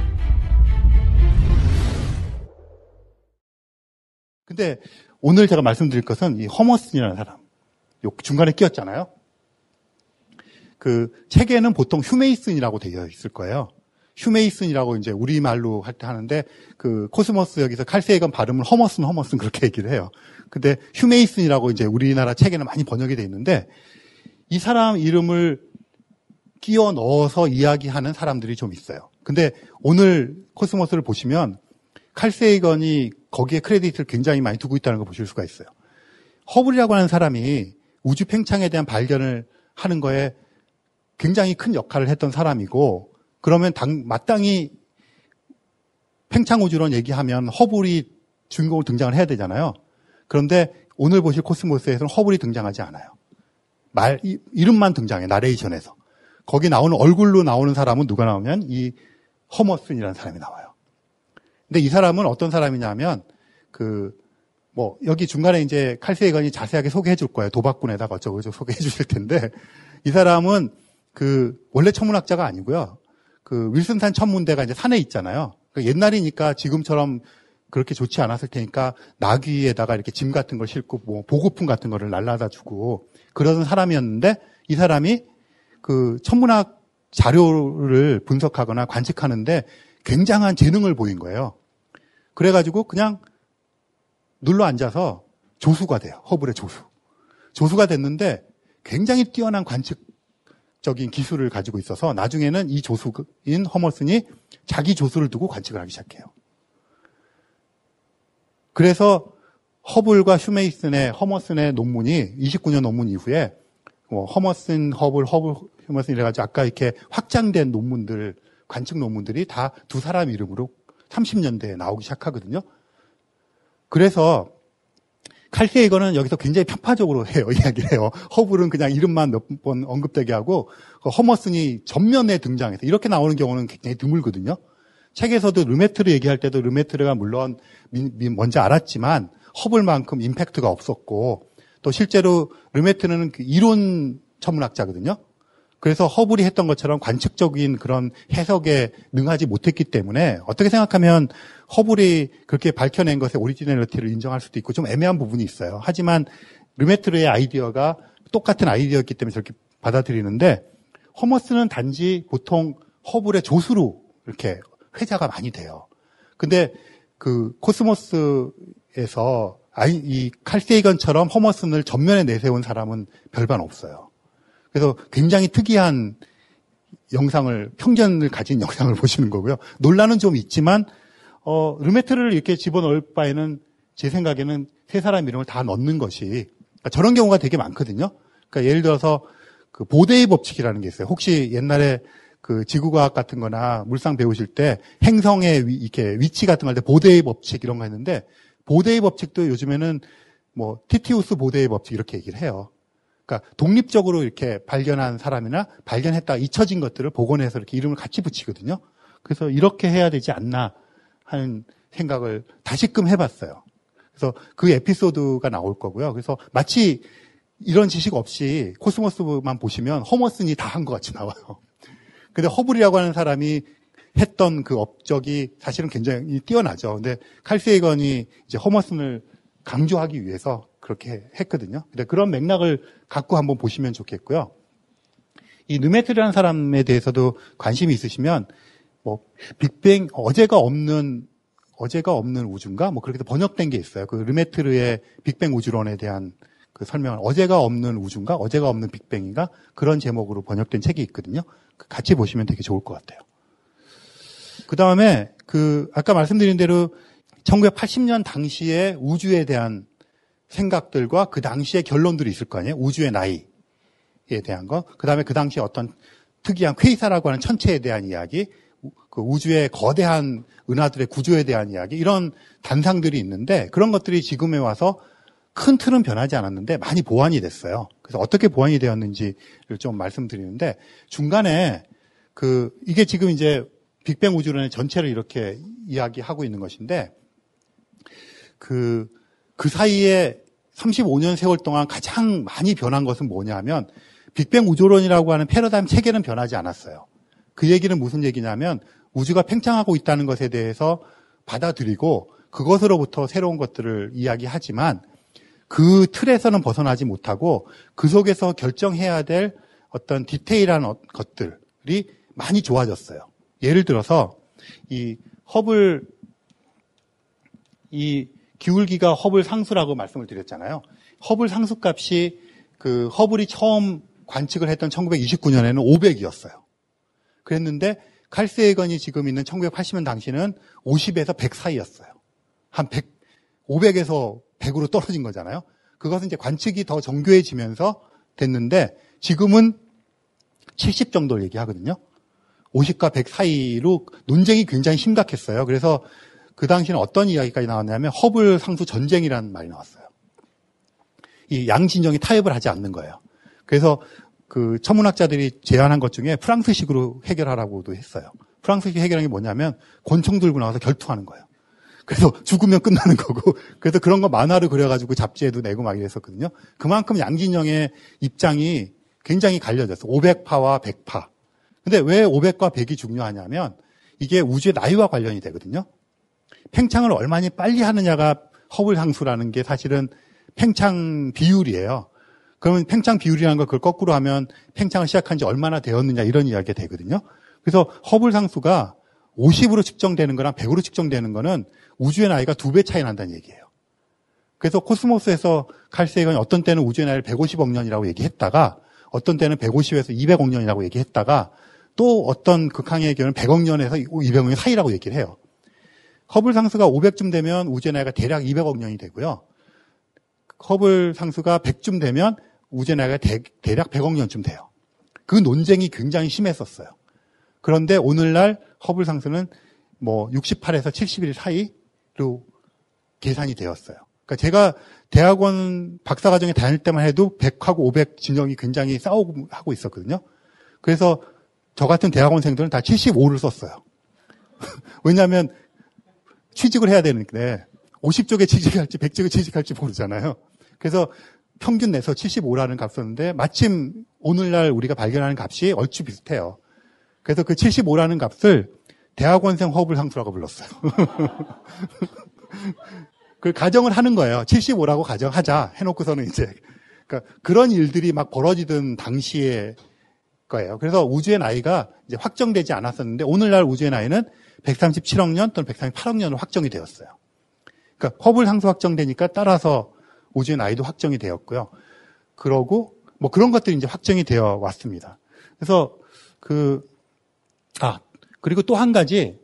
Speaker 1: 근데 오늘 제가 말씀드릴 것은 이 허머슨이라는 사람. 요 중간에 끼었잖아요. 그 책에는 보통 휴메이슨이라고 되어 있을 거예요. 휴메이슨이라고 이제 우리말로 할 때 하는데 그 코스모스 여기서 칼 세이건 발음은 허머슨 허머슨 그렇게 얘기를 해요. 근데 휴메이슨이라고 이제 우리나라 책에는 많이 번역이 돼 있는데 이 사람 이름을 끼워 넣어서 이야기하는 사람들이 좀 있어요. 근데 오늘 코스모스를 보시면 칼 세이건이 거기에 크레딧을 굉장히 많이 두고 있다는 걸 보실 수가 있어요. 허블이라고 하는 사람이 우주 팽창에 대한 발견을 하는 거에 굉장히 큰 역할을 했던 사람이고 그러면 당, 마땅히 팽창우주론 얘기하면 허블이 주인공으로 등장을 해야 되잖아요. 그런데 오늘 보실 코스모스에서는 허블이 등장하지 않아요. 말, 이, 이름만 등장해, 나레이션에서. 거기 나오는, 얼굴로 나오는 사람은 누가 나오면 이 허머슨이라는 사람이 나와요. 근데 이 사람은 어떤 사람이냐면, 그, 뭐 여기 중간에 이제 칼 세이건이 자세하게 소개해 줄 거예요. 도박꾼에다가 어쩌고저쩌고 소개해 주실 텐데 이 사람은 그 원래 천문학자가 아니고요. 그 윌슨산 천문대가 이제 산에 있잖아요. 그러니까 옛날이니까 지금처럼 그렇게 좋지 않았을 테니까 나귀에다가 이렇게 짐 같은 걸 싣고 뭐 보급품 같은 거를 날라다 주고 그러던 사람이었는데 이 사람이 그 천문학 자료를 분석하거나 관측하는데 굉장한 재능을 보인 거예요. 그래가지고 그냥 눌러 앉아서 조수가 돼요. 허블의 조수. 조수가 됐는데 굉장히 뛰어난 관측적인 기술을 가지고 있어서 나중에는 이 조수인 허머슨이 자기 조수를 두고 관측을 하기 시작해요. 그래서 허블과 슈메이슨의 허머슨의 논문이 이십구 년 논문 이후에 뭐 허머슨, 허블, 허블, 휴머슨 이래가지고 아까 이렇게 확장된 논문들, 관측 논문들이 다 두 사람 이름으로 삼십 년대에 나오기 시작하거든요. 그래서 칼 세이건은 여기서 굉장히 편파적으로 해요. 이야기를 해요. 허블은 그냥 이름만 몇 번 언급되게 하고 허머슨이 전면에 등장해서 이렇게 나오는 경우는 굉장히 드물거든요. 책에서도 르메트르 얘기할 때도 르메트르가 물론 뭔지 알았지만 허블만큼 임팩트가 없었고 또 실제로 르메트르는 그 이론 천문학자거든요. 그래서 허블이 했던 것처럼 관측적인 그런 해석에 능하지 못했기 때문에 어떻게 생각하면 허블이 그렇게 밝혀낸 것의 오리지널리티를 인정할 수도 있고 좀 애매한 부분이 있어요. 하지만 르메트르의 아이디어가 똑같은 아이디어였기 때문에 저렇게 받아들이는데 허머슨은 단지 보통 허블의 조수로 이렇게 회자가 많이 돼요. 근데 그 코스모스에서 아이, 이 칼 세이건처럼 허머슨을 전면에 내세운 사람은 별반 없어요. 그래서 굉장히 특이한 영상을, 편견을 가진 영상을 보시는 거고요. 논란은 좀 있지만, 어, 르메트르를 이렇게 집어넣을 바에는 제 생각에는 세 사람 이름을 다 넣는 것이, 그러니까 저런 경우가 되게 많거든요. 그러니까 예를 들어서 그 보데이 법칙이라는 게 있어요. 혹시 옛날에 그 지구과학 같은 거나 물상 배우실 때 행성의 위, 이렇게 위치 같은 거 할 때 보데이 법칙 이런 거 했는데 보데이 법칙도 요즘에는 뭐 티티우스 보데이 법칙 이렇게 얘기를 해요. 그러니까 독립적으로 이렇게 발견한 사람이나 발견했다가 잊혀진 것들을 복원해서 이렇게 이름을 같이 붙이거든요. 그래서 이렇게 해야 되지 않나 하는 생각을 다시금 해봤어요. 그래서 그 에피소드가 나올 거고요. 그래서 마치 이런 지식 없이 코스모스만 보시면 허머슨이 다 한 것 같이 나와요. 근데 허블이라고 하는 사람이 했던 그 업적이 사실은 굉장히 뛰어나죠. 근데 칼 세이건이 이제 허머슨을 강조하기 위해서 그렇게 했거든요. 근데 그런 맥락을 갖고 한번 보시면 좋겠고요. 이 르메트르라는 사람에 대해서도 관심이 있으시면 뭐 빅뱅 어제가 없는 어제가 없는 우주인가 뭐 그렇게 번역된 게 있어요. 그 르메트르의 빅뱅 우주론에 대한 그 설명을 어제가 없는 우주인가 어제가 없는 빅뱅인가 그런 제목으로 번역된 책이 있거든요. 같이 보시면 되게 좋을 것 같아요. 그 다음에 그 아까 말씀드린 대로 천구백팔십 년 당시에 우주에 대한 생각들과 그 당시의 결론들이 있을 거 아니에요. 우주의 나이에 대한 거. 그 다음에 그 당시에 어떤 특이한 퀘이사라고 하는 천체에 대한 이야기, 그 우주의 거대한 은하들의 구조에 대한 이야기, 이런 단상들이 있는데 그런 것들이 지금에 와서 큰 틀은 변하지 않았는데 많이 보완이 됐어요. 그래서 어떻게 보완이 되었는지를 좀 말씀드리는데 중간에 그 이게 지금 이제 빅뱅 우주론의 전체를 이렇게 이야기하고 있는 것인데 그, 그 사이에 삼십오 년 세월 동안 가장 많이 변한 것은 뭐냐면 빅뱅 우주론이라고 하는 패러다임 체계는 변하지 않았어요. 그 얘기는 무슨 얘기냐면 우주가 팽창하고 있다는 것에 대해서 받아들이고 그것으로부터 새로운 것들을 이야기하지만 그 틀에서는 벗어나지 못하고 그 속에서 결정해야 될 어떤 디테일한 것들이 많이 좋아졌어요. 예를 들어서 이 허블 이 기울기가 허블 상수라고 말씀을 드렸잖아요. 허블 상수값이 그 허블이 처음 관측을 했던 천구백이십구 년에는 오백이었어요. 그랬는데 칼 세이건이 지금 있는 천구백팔십 년 당시는 오십에서 백 사이였어요. 한 백, 오백에서 백으로 떨어진 거잖아요. 그것은 이제 관측이 더 정교해지면서 됐는데 지금은 칠십 정도를 얘기하거든요. 오십과 백 사이로 논쟁이 굉장히 심각했어요. 그래서 그 당시에는 어떤 이야기까지 나왔냐면 허블 상수 전쟁이라는 말이 나왔어요. 이 양진영이 타협을 하지 않는 거예요. 그래서 그 천문학자들이 제안한 것 중에 프랑스식으로 해결하라고도 했어요. 프랑스식 해결하는 게 뭐냐면 권총 들고 나와서 결투하는 거예요. 그래서 죽으면 끝나는 거고. 그래서 그런 거 만화로 그려가지고 잡지에도 내고 막 이랬었거든요. 그만큼 양진영의 입장이 굉장히 갈려졌어. 오백파와 백파. 근데 왜 오백과 백이 중요하냐면 이게 우주의 나이와 관련이 되거든요. 팽창을 얼마나 빨리 하느냐가 허블 상수라는 게 사실은 팽창 비율이에요. 그러면 팽창 비율이라는 걸 그걸 거꾸로 하면 팽창을 시작한 지 얼마나 되었느냐 이런 이야기가 되거든요. 그래서 허블 상수가 오십으로 측정되는 거랑 백으로 측정되는 거는 우주의 나이가 두 배 차이 난다는 얘기예요. 그래서 코스모스에서 칼 세이건이 어떤 때는 우주의 나이를 백오십억 년이라고 얘기했다가 어떤 때는 백오십에서 이백억 년이라고 얘기했다가 또 어떤 극항의 경우는 백억 년에서 이백억 년 사이라고 얘기를 해요. 허블 상수가 오백쯤 되면 우주의 나이가 대략 이백억 년이 되고요. 허블 상수가 백쯤 되면 우주의 나이가 대, 대략 백억 년쯤 돼요. 그 논쟁이 굉장히 심했었어요. 그런데 오늘날 허블 상수는 뭐 육십팔에서 칠십 일 사이로 계산이 되었어요. 그러니까 제가 대학원 박사과정에 다닐 때만 해도 백하고 오백 진영이 굉장히 싸우고 하고 있었거든요. 그래서 저 같은 대학원생들은 다 칠십오를 썼어요. 왜냐하면 취직을 해야 되는데 오십 쪽에 취직할지 백 쪽에 취직할지 모르잖아요. 그래서 평균 내서 칠십오라는 값 썼는데 마침 오늘날 우리가 발견하는 값이 얼추 비슷해요. 그래서 그 칠십오라는 값을 대학원생 허블 상수라고 불렀어요. 그 가정을 하는 거예요. 칠십오라고 가정하자 해놓고서는 이제 그러니까 그런 일들이 막 벌어지던 당시에 거예요. 그래서 우주의 나이가 이제 확정되지 않았었는데 오늘날 우주의 나이는 백삼십칠억 년 또는 백삼십팔억 년으로 확정이 되었어요. 그러니까 허블 상수 확정되니까 따라서 우주의 나이도 확정이 되었고요. 그러고 뭐 그런 것들이 이제 확정이 되어 왔습니다. 그래서 그 아 그리고 또 한 가지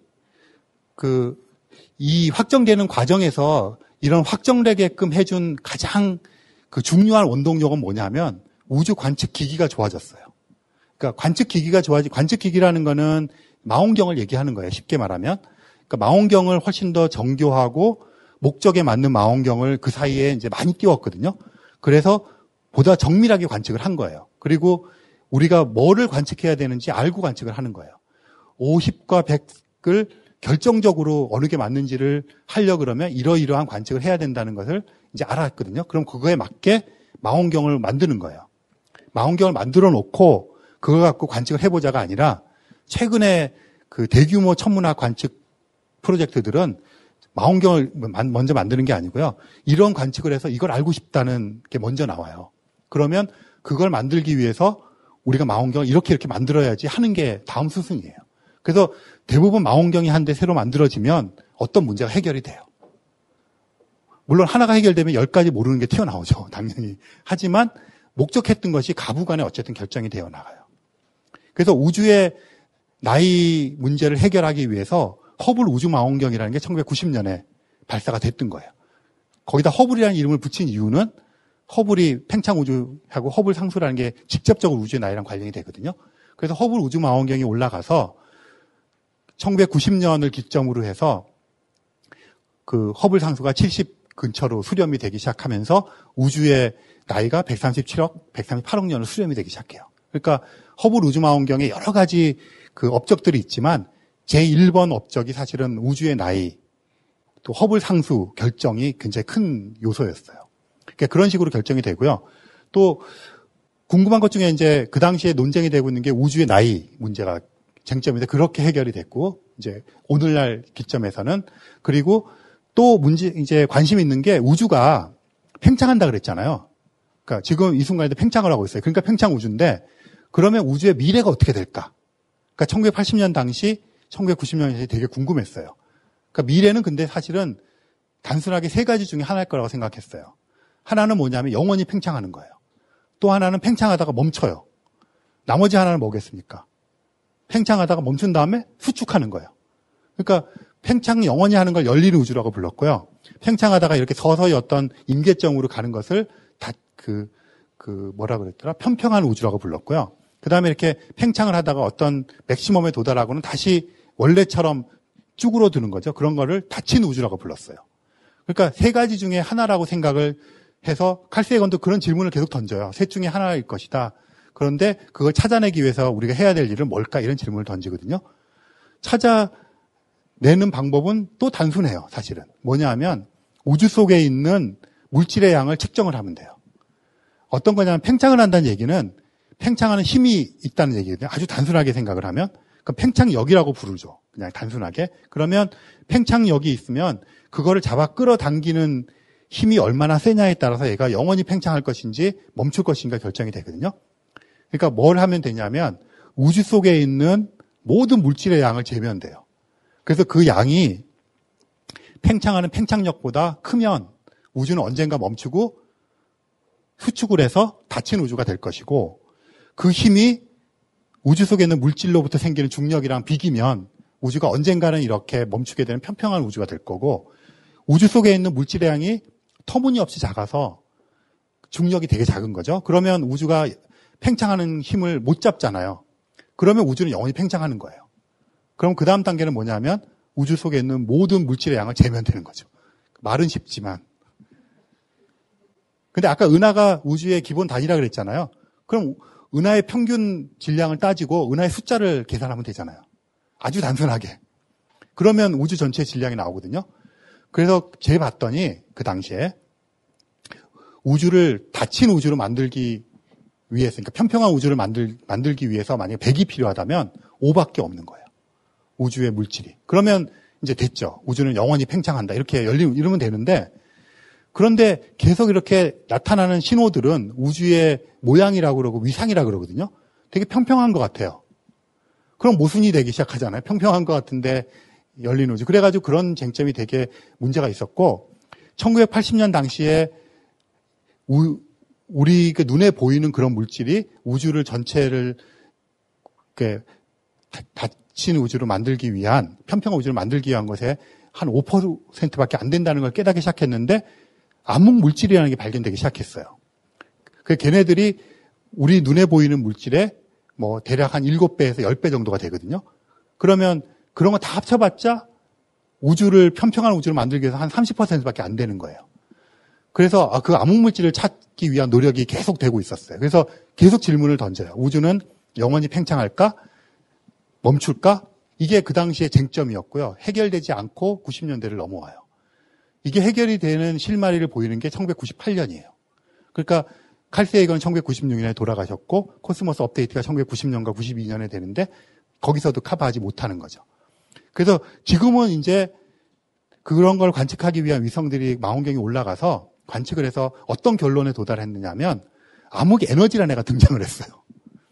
Speaker 1: 그 이 확정되는 과정에서 이런 확정되게끔 해준 가장 그 중요한 원동력은 뭐냐면 우주 관측 기기가 좋아졌어요. 그러니까 관측 기기가 좋아지 관측 기기라는 거는 망원경을 얘기하는 거예요. 쉽게 말하면. 그러니까 망원경을 훨씬 더 정교하고 목적에 맞는 망원경을 그 사이에 이제 많이 띄웠거든요. 그래서 보다 정밀하게 관측을 한 거예요. 그리고 우리가 뭐를 관측해야 되는지 알고 관측을 하는 거예요. 오십과 백을 결정적으로 어느 게 맞는지를 하려 그러면 이러이러한 관측을 해야 된다는 것을 이제 알았거든요. 그럼 그거에 맞게 망원경을 만드는 거예요. 망원경을 만들어 놓고 그거 갖고 관측을 해보자가 아니라 최근에 그 대규모 천문학 관측 프로젝트들은 망원경을 먼저 만드는 게 아니고요. 이런 관측을 해서 이걸 알고 싶다는 게 먼저 나와요. 그러면 그걸 만들기 위해서 우리가 망원경을 이렇게 이렇게 만들어야지 하는 게 다음 수순이에요. 그래서 대부분 망원경이 한 대 새로 만들어지면 어떤 문제가 해결이 돼요. 물론 하나가 해결되면 열 가지 모르는 게 튀어나오죠. 당연히. 하지만 목적했던 것이 가부간에 어쨌든 결정이 되어 나가요. 그래서 우주의 나이 문제를 해결하기 위해서 허블 우주망원경이라는 게 천구백구십 년에 발사가 됐던 거예요. 거기다 허블이라는 이름을 붙인 이유는 허블이 팽창우주하고 허블 상수라는 게 직접적으로 우주의 나이랑 관련이 되거든요. 그래서 허블 우주망원경이 올라가서 천구백구십 년을 기점으로 해서 그 허블 상수가 칠십 근처로 수렴이 되기 시작하면서 우주의 나이가 백삼십칠억, 백삼십팔억 년으로 수렴이 되기 시작해요. 그러니까 허블 우주망원경에 여러 가지 그 업적들이 있지만 제일 번 업적이 사실은 우주의 나이, 또 허블 상수 결정이 굉장히 큰 요소였어요. 그러니까 그런 식으로 결정이 되고요. 또 궁금한 것 중에 이제 그 당시에 논쟁이 되고 있는 게 우주의 나이 문제가 쟁점인데 그렇게 해결이 됐고 이제 오늘날 기점에서는 그리고 또 문제 이제 관심 있는 게 우주가 팽창한다 그랬잖아요. 그러니까 지금 이 순간에도 팽창을 하고 있어요. 그러니까 팽창 우주인데 그러면 우주의 미래가 어떻게 될까? 그러니까 천구백팔십 년 당시 천구백구십 년에 되게 궁금했어요. 그러니까 미래는 근데 사실은 단순하게 세 가지 중에 하나일 거라고 생각했어요. 하나는 뭐냐면 영원히 팽창하는 거예요. 또 하나는 팽창하다가 멈춰요. 나머지 하나는 뭐겠습니까? 팽창하다가 멈춘 다음에 수축하는 거예요. 그러니까 팽창 영원히 하는 걸 열리는 우주라고 불렀고요. 팽창하다가 이렇게 서서히 어떤 임계점으로 가는 것을 다 그, 그 뭐라 그랬더라? 편평한 우주라고 불렀고요. 그 다음에 이렇게 팽창을 하다가 어떤 맥시멈에 도달하고는 다시 원래처럼 쭈그러드는 거죠. 그런 거를 닫힌 우주라고 불렀어요. 그러니까 세 가지 중에 하나라고 생각을 해서 칼 세이건도 그런 질문을 계속 던져요. 셋 중에 하나일 것이다. 그런데 그걸 찾아내기 위해서 우리가 해야 될 일은 뭘까? 이런 질문을 던지거든요. 찾아, 내는 방법은 또 단순해요, 사실은. 뭐냐 하면 우주 속에 있는 물질의 양을 측정을 하면 돼요. 어떤 거냐면 팽창을 한다는 얘기는 팽창하는 힘이 있다는 얘기거든요. 아주 단순하게 생각을 하면. 그러니까 팽창력이라고 부르죠. 그냥 단순하게. 그러면 팽창력이 있으면 그거를 잡아 끌어당기는 힘이 얼마나 세냐에 따라서 얘가 영원히 팽창할 것인지 멈출 것인가 결정이 되거든요. 그러니까 뭘 하면 되냐면 우주 속에 있는 모든 물질의 양을 재면 돼요. 그래서 그 양이 팽창하는 팽창력보다 크면 우주는 언젠가 멈추고 수축을 해서 닫힌 우주가 될 것이고, 그 힘이 우주 속에 있는 물질로부터 생기는 중력이랑 비기면 우주가 언젠가는 이렇게 멈추게 되는 평평한 우주가 될 거고, 우주 속에 있는 물질의 양이 터무니없이 작아서 중력이 되게 작은 거죠. 그러면 우주가 팽창하는 힘을 못 잡잖아요. 그러면 우주는 영원히 팽창하는 거예요. 그럼 그 다음 단계는 뭐냐면 우주 속에 있는 모든 물질의 양을 재면 되는 거죠. 말은 쉽지만. 근데 아까 은하가 우주의 기본 단위라 그랬잖아요. 그럼 은하의 평균 질량을 따지고 은하의 숫자를 계산하면 되잖아요. 아주 단순하게. 그러면 우주 전체의 질량이 나오거든요. 그래서 재봤더니 그 당시에 우주를 닫힌 우주로 만들기 위해서, 그러니까 평평한 우주를 만들, 만들기 위해서 만약에 백이 필요하다면 오밖에 없는 거예요. 우주의 물질이. 그러면 이제 됐죠. 우주는 영원히 팽창한다. 이렇게 열리면, 이러면 되는데, 그런데 계속 이렇게 나타나는 신호들은 우주의 모양이라고 그러고 위상이라고 그러거든요. 되게 평평한 것 같아요. 그럼 모순이 되기 시작하잖아요. 평평한 것 같은데 열린 우주. 그래가지고 그런 쟁점이 되게 문제가 있었고, 천구백팔십 년 당시에 우, 우리 그 눈에 보이는 그런 물질이 우주를 전체를 그 닫힌 우주로 만들기 위한, 평평한 우주를 만들기 위한 것에 한 오 퍼센트밖에 안 된다는 걸 깨닫기 시작했는데, 암흑 물질이라는 게 발견되기 시작했어요. 그 걔네들이 우리 눈에 보이는 물질의 뭐 대략 한 일곱 배에서 십 배 정도가 되거든요. 그러면 그런 거 다 합쳐봤자 우주를, 평평한 우주를 만들기 위해서 한 삼십 퍼센트밖에 안 되는 거예요. 그래서 그 암흑 물질을 찾기 위한 노력이 계속 되고 있었어요. 그래서 계속 질문을 던져요. 우주는 영원히 팽창할까? 멈출까? 이게 그 당시의 쟁점이었고요. 해결되지 않고 구십 년대를 넘어와요. 이게 해결이 되는 실마리를 보이는 게 천구백구십팔 년이에요. 그러니까 칼 세이건은 천구백구십육 년에 돌아가셨고 코스모스 업데이트가 천구백구십 년과 구십이 년에 되는데 거기서도 커버하지 못하는 거죠. 그래서 지금은 이제 그런 걸 관측하기 위한 위성들이 망원경에 올라가서 관측을 해서 어떤 결론에 도달했느냐면 암흑 에너지라는 애가 등장을 했어요.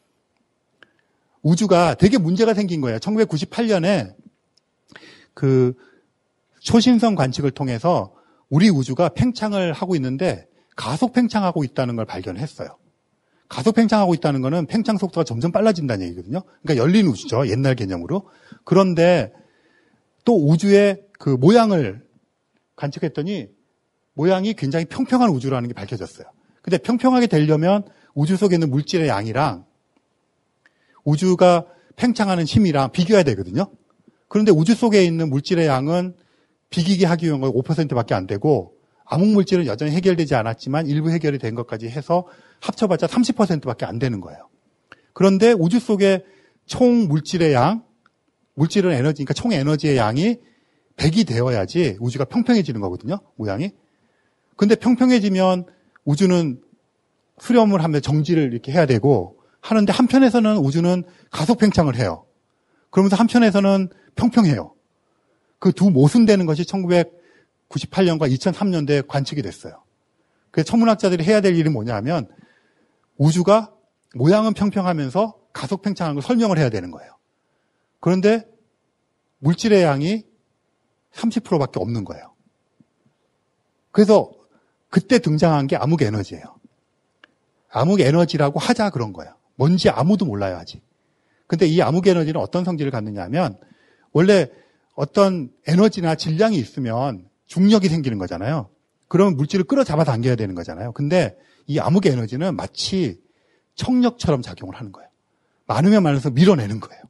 Speaker 1: 우주가 되게 문제가 생긴 거예요. 천구백구십팔 년에 그 초신성 관측을 통해서 우리 우주가 팽창을 하고 있는데 가속 팽창하고 있다는 걸 발견했어요. 가속 팽창하고 있다는 거는 팽창 속도가 점점 빨라진다는 얘기거든요. 그러니까 열린 우주죠. 옛날 개념으로. 그런데 또 우주의 그 모양을 관측했더니 모양이 굉장히 평평한 우주라는 게 밝혀졌어요. 근데 평평하게 되려면 우주 속에 있는 물질의 양이랑 우주가 팽창하는 힘이랑 비교해야 되거든요. 그런데 우주 속에 있는 물질의 양은 비기게 하기 위한 건 오 퍼센트밖에 안 되고 암흑 물질은 여전히 해결되지 않았지만 일부 해결이 된 것까지 해서 합쳐봤자 삼십 퍼센트밖에 안 되는 거예요. 그런데 우주 속의 총 물질의 양, 물질은 에너지니까 총 에너지의 양이 백이 되어야지 우주가 평평해지는 거거든요. 모양이. 근데 평평해지면 우주는 수렴을 하면 정지를 이렇게 해야 되고 하는데 한편에서는 우주는 가속 팽창을 해요. 그러면서 한편에서는 평평해요. 그 두 모순되는 것이 천구백구십팔 년과 이천삼 년대에 관측이 됐어요. 그래서 천문학자들이 해야 될 일이 뭐냐 하면 우주가 모양은 평평하면서 가속 팽창하는 걸 설명을 해야 되는 거예요. 그런데 물질의 양이 삼십 퍼센트밖에 없는 거예요. 그래서 그때 등장한 게 암흑 에너지예요. 암흑 에너지라고 하자 그런 거예요. 뭔지 아무도 몰라요, 아직. 근데 이 암흑 에너지는 어떤 성질을 갖느냐 하면 원래 어떤 에너지나 질량이 있으면 중력이 생기는 거잖아요. 그러면 물질을 끌어잡아 당겨야 되는 거잖아요. 근데 이 암흑 에너지는 마치 청력처럼 작용을 하는 거예요. 많으면 많아서 밀어내는 거예요.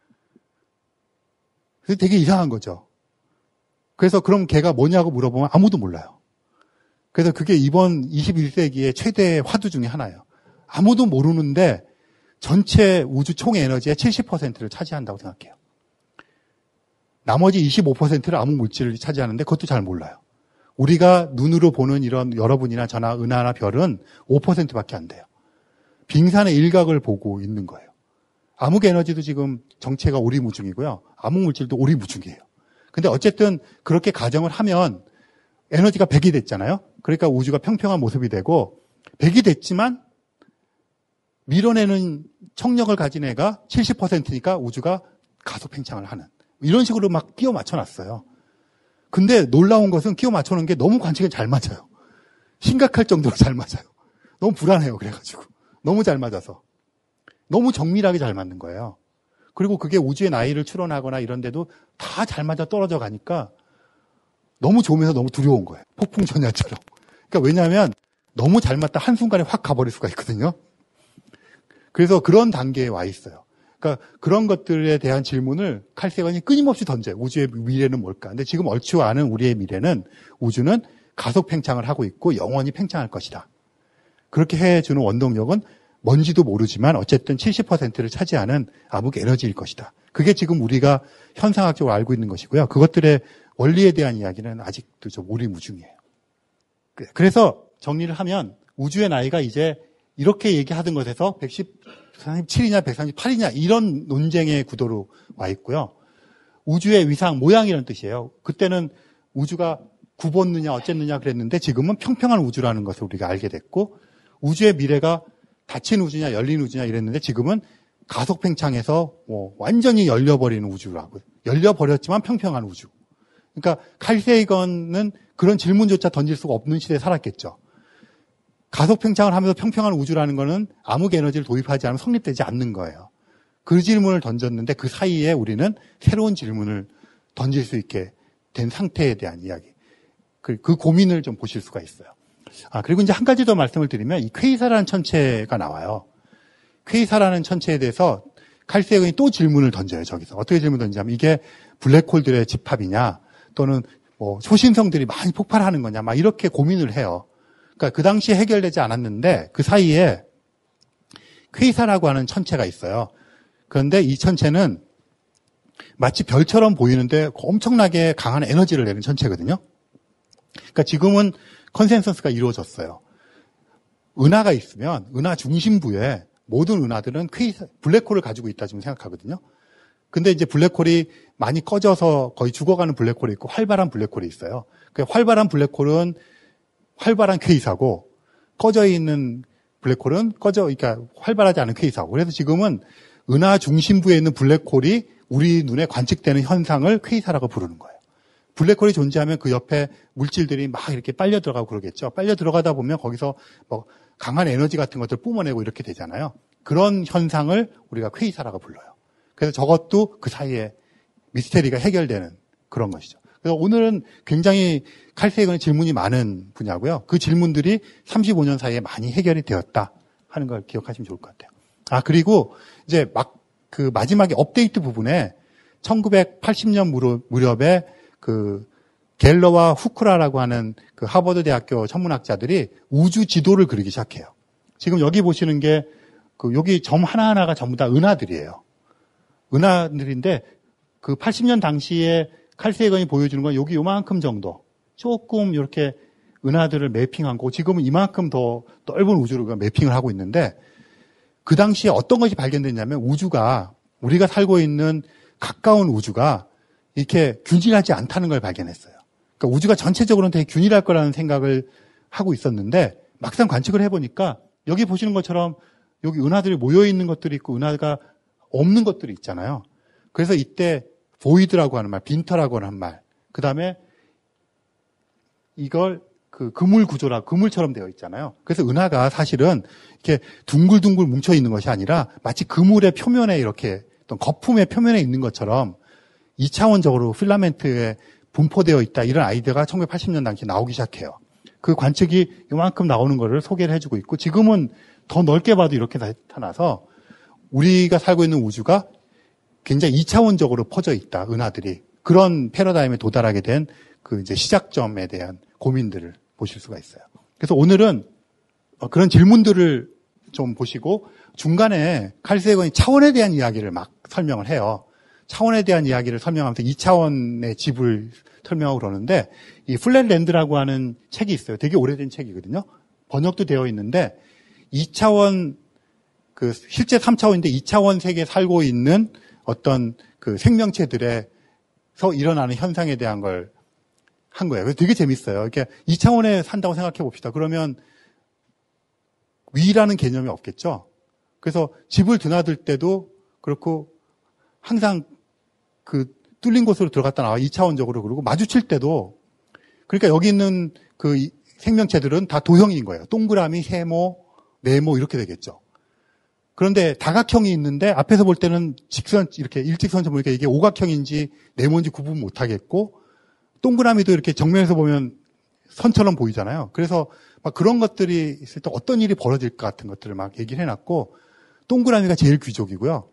Speaker 1: 그래서 되게 이상한 거죠. 그래서 그럼 걔가 뭐냐고 물어보면 아무도 몰라요. 그래서 그게 이번 이십일 세기의 최대 화두 중에 하나예요. 아무도 모르는데 전체 우주 총 에너지의 칠십 퍼센트를 차지한다고 생각해요. 나머지 이십오 퍼센트를 암흑 물질이 차지하는데 그것도 잘 몰라요. 우리가 눈으로 보는 이런 여러분이나 저나 은하나 별은 오 퍼센트밖에 안 돼요. 빙산의 일각을 보고 있는 거예요. 암흑 에너지도 지금 정체가 오리무중이고요. 암흑 물질도 오리무중이에요. 근데 어쨌든 그렇게 가정을 하면 에너지가 백이 됐잖아요. 그러니까 우주가 평평한 모습이 되고 백이 됐지만 밀어내는 청력을 가진 애가 칠십 퍼센트니까 우주가 가속 팽창을 하는 이런 식으로 막 끼워 맞춰놨어요. 근데 놀라운 것은 끼워 맞춰놓은 게 너무 관측이 잘 맞아요. 심각할 정도로 잘 맞아요. 너무 불안해요. 그래가지고 너무 잘 맞아서 너무 정밀하게 잘 맞는 거예요. 그리고 그게 우주의 나이를 추론하거나 이런 데도 다 잘 맞아 떨어져 가니까 너무 좋으면서 너무 두려운 거예요. 폭풍전야처럼. 그러니까 왜냐하면 너무 잘 맞다 한순간에 확 가버릴 수가 있거든요. 그래서 그런 단계에 와 있어요. 그러니까 그런 것들에 대한 질문을 칼 세건이 끊임없이 던져요. 우주의 미래는 뭘까? 근데 지금 얼추 아는 우리의 미래는 우주는 가속 팽창을 하고 있고 영원히 팽창할 것이다. 그렇게 해주는 원동력은 뭔지도 모르지만 어쨌든 칠십 퍼센트를 차지하는 암흑 에너지일 것이다. 그게 지금 우리가 현상학적으로 알고 있는 것이고요. 그것들의 원리에 대한 이야기는 아직도 좀 오리무중이에요. 그래서 정리를 하면 우주의 나이가 이제 이렇게 얘기하던 것에서 백십칠이냐 백삼십팔이냐 이런 논쟁의 구도로 와 있고요. 우주의 위상, 모양이라는 뜻이에요. 그때는 우주가 굽었느냐 어쨌느냐 그랬는데 지금은 평평한 우주라는 것을 우리가 알게 됐고 우주의 미래가 닫힌 우주냐 열린 우주냐 이랬는데 지금은 가속 팽창해서 뭐 완전히 열려버리는 우주라고. 열려버렸지만 평평한 우주. 그러니까 칼 세이건은 그런 질문조차 던질 수가 없는 시대에 살았겠죠. 가속 팽창을 하면서 평평한 우주라는 거는 암흑 에너지를 도입하지 않으면 성립되지 않는 거예요. 그 질문을 던졌는데 그 사이에 우리는 새로운 질문을 던질 수 있게 된 상태에 대한 이야기. 그, 그 고민을 좀 보실 수가 있어요. 아, 그리고 이제 한 가지 더 말씀을 드리면 이 퀘이사라는 천체가 나와요. 퀘이사라는 천체에 대해서 칼 세이건이 또 질문을 던져요, 저기서. 어떻게 질문을 던지냐면 이게 블랙홀들의 집합이냐 또는 뭐 초신성들이 많이 폭발하는 거냐 막 이렇게 고민을 해요. 그러니까 그 당시에 해결되지 않았는데 그 사이에 퀘이사라고 하는 천체가 있어요. 그런데 이 천체는 마치 별처럼 보이는데 엄청나게 강한 에너지를 내는 천체거든요. 그러니까 지금은 컨센서스가 이루어졌어요. 은하가 있으면 은하 중심부에 모든 은하들은 퀘이사, 블랙홀을 가지고 있다 지금 생각하거든요. 근데 이제 블랙홀이 많이 꺼져서 거의 죽어가는 블랙홀이 있고 활발한 블랙홀이 있어요. 그러니까 활발한 블랙홀은 활발한 퀘이사고 꺼져 있는 블랙홀은 꺼져, 그러니까 활발하지 않은 퀘이사고. 그래서 지금은 은하 중심부에 있는 블랙홀이 우리 눈에 관측되는 현상을 퀘이사라고 부르는 거예요. 블랙홀이 존재하면 그 옆에 물질들이 막 이렇게 빨려 들어가고 그러겠죠. 빨려 들어가다 보면 거기서 뭐 강한 에너지 같은 것들 뿜어내고 이렇게 되잖아요. 그런 현상을 우리가 퀘이사라고 불러요. 그래서 저것도 그 사이에 미스테리가 해결되는 그런 것이죠. 그래서 오늘은 굉장히 칼 세이건의 질문이 많은 분야고요. 그 질문들이 삼십오 년 사이에 많이 해결이 되었다 하는 걸 기억하시면 좋을 것 같아요. 아, 그리고 이제 막 그 마지막에 업데이트 부분에 천구백팔십 년 무렵에 그 갤러와 후크라라고 하는 그 하버드 대학교 천문학자들이 우주 지도를 그리기 시작해요. 지금 여기 보시는 게 그 여기 점 하나하나가 전부 다 은하들이에요. 은하들인데 그 팔십 년 당시에 칼 세이건이 보여주는 건 여기 요만큼 정도 조금 이렇게 은하들을 매핑한 거 지금은 이만큼 더 넓은 우주를 매핑을 하고 있는데 그 당시에 어떤 것이 발견됐냐면 우주가 우리가 살고 있는 가까운 우주가 이렇게 균일하지 않다는 걸 발견했어요. 그러니까 우주가 전체적으로는 되게 균일할 거라는 생각을 하고 있었는데 막상 관측을 해보니까 여기 보시는 것처럼 여기 은하들이 모여있는 것들이 있고 은하가 없는 것들이 있잖아요. 그래서 이때 보이드라고 하는 말, 빈터라고 하는 말, 그 다음에 이걸 그 그물 구조라, 그물처럼 되어 있잖아요. 그래서 은하가 사실은 이렇게 둥글둥글 뭉쳐 있는 것이 아니라 마치 그물의 표면에 이렇게 어떤 거품의 표면에 있는 것처럼 이 차원적으로 필라멘트에 분포되어 있다. 이런 아이디어가 천구백팔십 년 당시에 나오기 시작해요. 그 관측이 이만큼 나오는 거를 소개를 해주고 있고 지금은 더 넓게 봐도 이렇게 나타나서 우리가 살고 있는 우주가 굉장히 이 차원적으로 퍼져 있다. 은하들이. 그런 패러다임에 도달하게 된 그 이제 시작점에 대한 고민들을 보실 수가 있어요. 그래서 오늘은 그런 질문들을 좀 보시고 중간에 칼 세이건이 차원에 대한 이야기를 막 설명을 해요. 차원에 대한 이야기를 설명하면서 이 차원의 집을 설명하고 그러는데 이 플랫랜드라고 하는 책이 있어요. 되게 오래된 책이거든요. 번역도 되어 있는데 이 차원 그 실제 삼 차원인데 이 차원 세계에 살고 있는 어떤 그 생명체들에서 일어나는 현상에 대한 걸 한 거예요. 그래서 되게 재밌어요. 이렇게 이 차원에 산다고 생각해 봅시다. 그러면 위라는 개념이 없겠죠. 그래서 집을 드나들 때도 그렇고 항상 그 뚫린 곳으로 들어갔다 나와 이 차원적으로 그러고 마주칠 때도 그러니까 여기 있는 그 생명체들은 다 도형인 거예요. 동그라미, 세모, 네모 이렇게 되겠죠. 그런데 다각형이 있는데 앞에서 볼 때는 직선 이렇게 일직선처럼 보니까 이게 오각형인지 네모인지 구분 못 하겠고 동그라미도 이렇게 정면에서 보면 선처럼 보이잖아요. 그래서 막 그런 것들이 있을 때 어떤 일이 벌어질까 같은 것들을 막 얘기를 해놨고 동그라미가 제일 귀족이고요.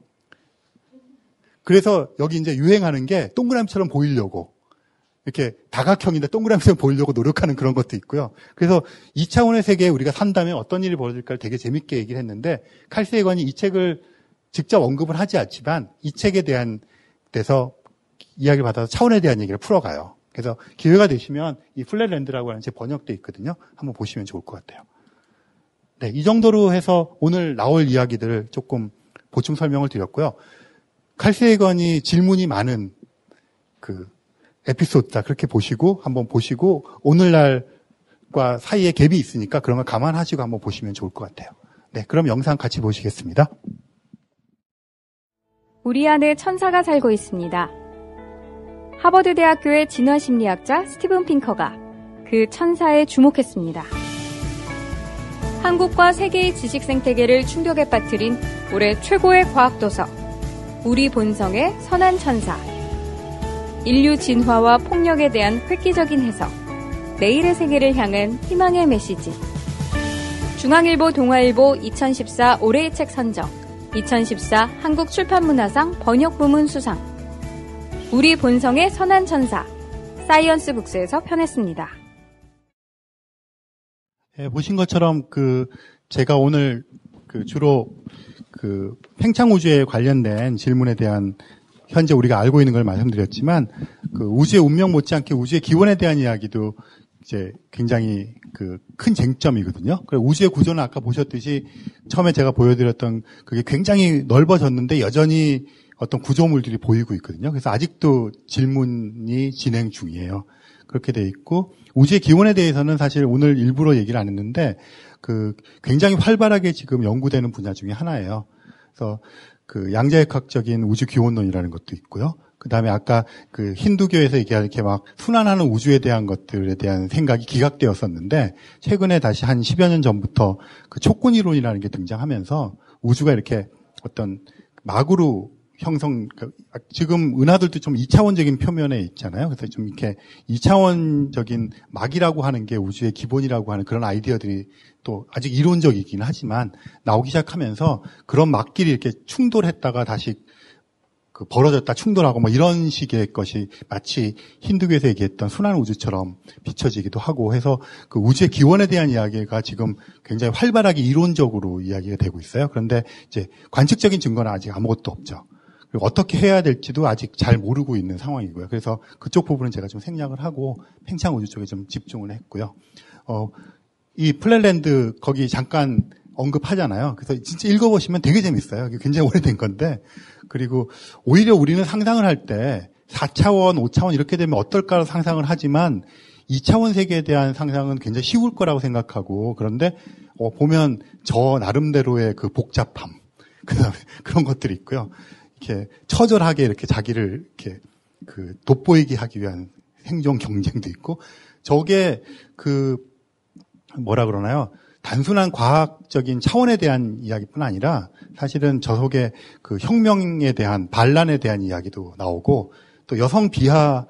Speaker 1: 그래서 여기 이제 유행하는 게 동그라미처럼 보이려고 이렇게 다각형인데 동그라미처럼 보이려고 노력하는 그런 것도 있고요. 그래서 이 차원의 세계에 우리가 산다면 어떤 일이 벌어질까를 되게 재밌게 얘기를 했는데 칼 세이건이 이 책을 직접 언급을 하지 않지만 이 책에 대한 데서 이야기를 받아서 차원에 대한 얘기를 풀어가요. 그래서 기회가 되시면 이 플랫랜드라고 하는 책 번역돼 있거든요. 한번 보시면 좋을 것 같아요. 네, 이 정도로 해서 오늘 나올 이야기들을 조금 보충 설명을 드렸고요. 칼 세이건이 질문이 많은 그 에피소드다 그렇게 보시고 한번 보시고 오늘날과 사이에 갭이 있으니까 그런 걸 감안하시고 한번 보시면 좋을 것 같아요. 네, 그럼 영상 같이 보시겠습니다.
Speaker 2: 우리 안에 천사가 살고 있습니다. 하버드 대학교의 진화심리학자 스티븐 핑커가 그 천사에 주목했습니다. 한국과 세계의 지식 생태계를 충격에 빠뜨린 올해 최고의 과학 도서 우리 본성의 선한 천사. 인류 진화와 폭력에 대한 획기적인 해석. 내일의 세계를 향한 희망의 메시지. 중앙일보 동아일보 이천십사 올해의 책 선정. 이천십사 한국출판문화상 번역부문 수상. 우리 본성의 선한 천사. 사이언스 북스에서 펴냈습니다.
Speaker 1: 네, 보신 것처럼 그 제가 오늘 그 주로 그 팽창우주에 관련된 질문에 대한 현재 우리가 알고 있는 걸 말씀드렸지만 그 우주의 운명 못지않게 우주의 기원에 대한 이야기도 이제 굉장히 그 큰 쟁점이거든요. 그래서 우주의 구조는 아까 보셨듯이 처음에 제가 보여드렸던 그게 굉장히 넓어졌는데 여전히 어떤 구조물들이 보이고 있거든요. 그래서 아직도 질문이 진행 중이에요. 그렇게 돼 있고 우주의 기원에 대해서는 사실 오늘 일부러 얘기를 안 했는데 그 굉장히 활발하게 지금 연구되는 분야 중에 하나예요. 그래서 그 양자역학적인 우주 기원론이라는 것도 있고요. 그 다음에 아까 그 힌두교에서 이렇게 막 순환하는 우주에 대한 것들에 대한 생각이 기각되었었는데 최근에 다시 한 십여 년 전부터 그 촉근이론이라는 게 등장하면서 우주가 이렇게 어떤 막으로 형성, 지금 은하들도 좀 이 차원적인 표면에 있잖아요. 그래서 좀 이렇게 이 차원적인 막이라고 하는 게 우주의 기본이라고 하는 그런 아이디어들이 또 아직 이론적이긴 하지만 나오기 시작하면서 그런 막끼리 이렇게 충돌했다가 다시 그 벌어졌다 충돌하고 뭐 이런 식의 것이 마치 힌두교에서 얘기했던 순환 우주처럼 비춰지기도 하고 해서 그 우주의 기원에 대한 이야기가 지금 굉장히 활발하게 이론적으로 이야기가 되고 있어요. 그런데 이제 관측적인 증거는 아직 아무것도 없죠. 그리고 어떻게 해야 될지도 아직 잘 모르고 있는 상황이고요. 그래서 그쪽 부분은 제가 좀 생략을 하고 팽창 우주 쪽에 좀 집중을 했고요. 어, 이 플랫랜드 거기 잠깐 언급하잖아요. 그래서 진짜 읽어보시면 되게 재밌어요. 이게 굉장히 오래된 건데. 그리고 오히려 우리는 상상을 할 때 사 차원, 오 차원 이렇게 되면 어떨까 상상을 하지만 이 차원 세계에 대한 상상은 굉장히 쉬울 거라고 생각하고 그런데 어, 보면 저 나름대로의 그 복잡함, 그다음에 그런 것들이 있고요. 이렇게 처절하게 이렇게 자기를 이렇게 그 돋보이게 하기 위한 생존 경쟁도 있고 저게 그 뭐라 그러나요? 단순한 과학적인 차원에 대한 이야기뿐 아니라 사실은 저 속에 그 혁명에 대한 반란에 대한 이야기도 나오고 또 여성 비하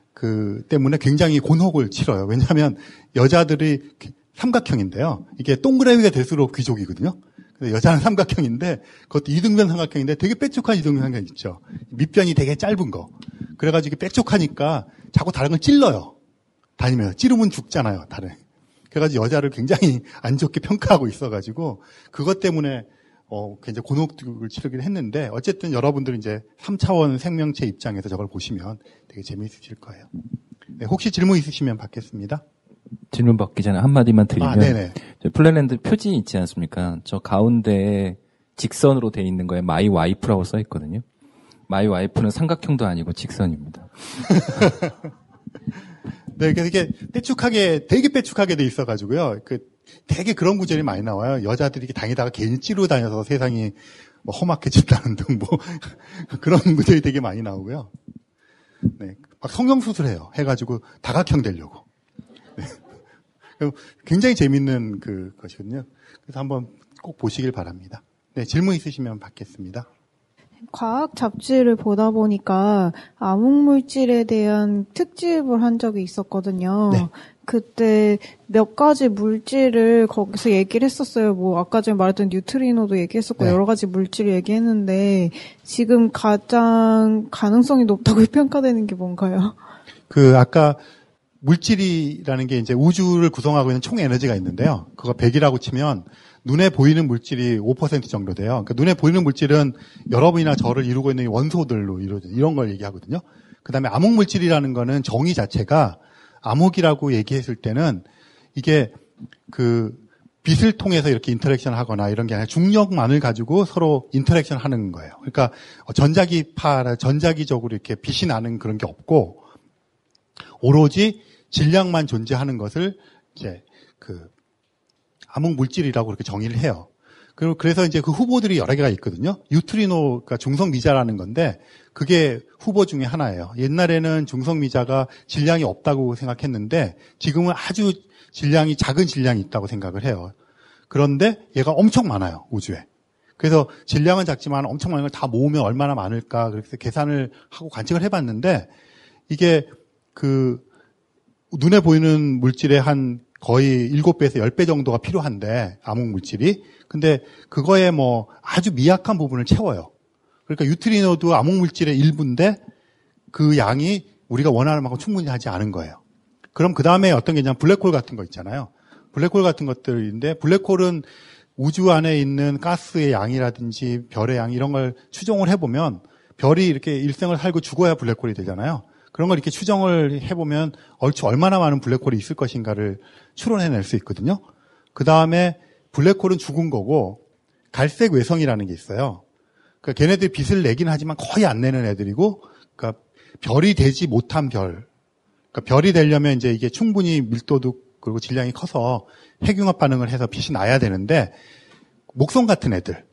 Speaker 1: 그 때문에 굉장히 곤혹을 치러요. 왜냐하면 여자들이 삼각형인데요. 이게 동그라미가 될수록 귀족이거든요. 여자는 삼각형인데 그것도 이등변 삼각형인데 되게 뾰족한 이등변 삼각형 있죠. 밑변이 되게 짧은 거. 그래가지고 뾰족하니까 자꾸 다른 걸 찔러요. 다니면서 찌르면 죽잖아요. 다른. 그래가지고 여자를 굉장히 안 좋게 평가하고 있어가지고 그것 때문에 어, 굉장히 곤혹을 치르긴 했는데, 어쨌든 여러분들은 이제 삼 차원 생명체 입장에서 저걸 보시면 되게 재미있으실 거예요. 네, 혹시 질문 있으시면 받겠습니다.
Speaker 3: 질문 받기 전에 한마디만 드리면,
Speaker 1: 아, 네네.
Speaker 3: 플랜랜드 표지 있지 않습니까? 저 가운데에 직선으로 돼 있는 거에 마이 와이프라고 써 있거든요. 마이 와이프는 삼각형도 아니고 직선입니다.
Speaker 1: 네, 그래서 이게 빼쭉하게, 되게 빼쭉하게 돼 있어가지고요. 그, 되게 그런 구절이 많이 나와요. 여자들이 다니다가 괜히 찌르고 다녀서 세상이 뭐 험악해진다는 등 뭐 그런 구절이 되게 많이 나오고요. 네, 막 성형수술해요. 해가지고 다각형 되려고. 네. 굉장히 재밌는 그 것이거든요. 그래서 한번 꼭 보시길 바랍니다. 네, 질문 있으시면 받겠습니다.
Speaker 4: 과학 잡지를 보다 보니까 암흑물질에 대한 특집을 한 적이 있었거든요. 네. 그때 몇 가지 물질을 거기서 얘기를 했었어요. 뭐 아까 전에 말했던 뉴트리노도 얘기했었고 네. 여러 가지 물질을 얘기했는데 지금 가장 가능성이 높다고 평가되는 게 뭔가요?
Speaker 1: 그 아까 물질이라는 게 이제 우주를 구성하고 있는 총 에너지가 있는데요. 그거 백이라고 치면 눈에 보이는 물질이 오 퍼센트 정도 돼요. 그러니까 눈에 보이는 물질은 여러분이나 저를 이루고 있는 원소들로 이루어져 이런 걸 얘기하거든요. 그다음에 암흑 물질이라는 거는 정의 자체가 암흑이라고 얘기했을 때는 이게 그 빛을 통해서 이렇게 인터랙션 하거나 이런 게 아니라 중력만을 가지고 서로 인터랙션 하는 거예요. 그러니까 전자기파, 전자기적으로 이렇게 빛이 나는 그런 게 없고 오로지 질량만 존재하는 것을 이제 그 암흑 물질이라고 그렇게 정의를 해요. 그리고 그래서 이제 그 후보들이 여러 개가 있거든요. 뉴트리노가 중성미자라는 건데 그게 후보 중에 하나예요. 옛날에는 중성미자가 질량이 없다고 생각했는데 지금은 아주 질량이 작은 질량이 있다고 생각을 해요. 그런데 얘가 엄청 많아요, 우주에. 그래서 질량은 작지만 엄청 많은 걸 다 모으면 얼마나 많을까 그래서 계산을 하고 관측을 해봤는데 이게 그 눈에 보이는 물질의 한 거의 일곱 배에서 십 배 정도가 필요한데 암흑 물질이 근데 그거에 뭐 아주 미약한 부분을 채워요. 그러니까 뉴트리노도 암흑 물질의 일부인데 그 양이 우리가 원하는 만큼 충분히 하지 않은 거예요. 그럼 그 다음에 어떤 게 있냐면 블랙홀 같은 거 있잖아요. 블랙홀 같은 것들인데 블랙홀은 우주 안에 있는 가스의 양이라든지 별의 양 이런 걸 추정을 해보면 별이 이렇게 일생을 살고 죽어야 블랙홀이 되잖아요. 그런 걸 이렇게 추정을 해보면 얼추 얼마나 많은 블랙홀이 있을 것인가를 추론해낼 수 있거든요. 그 다음에 블랙홀은 죽은 거고 갈색 외성이라는 게 있어요. 그러니까 걔네들이 빛을 내긴 하지만 거의 안 내는 애들이고 그러니까 별이 되지 못한 별. 그러니까 별이 되려면 이제 이게 충분히 밀도도 그리고 질량이 커서 핵융합 반응을 해서 빛이 나야 되는데 목성 같은 애들.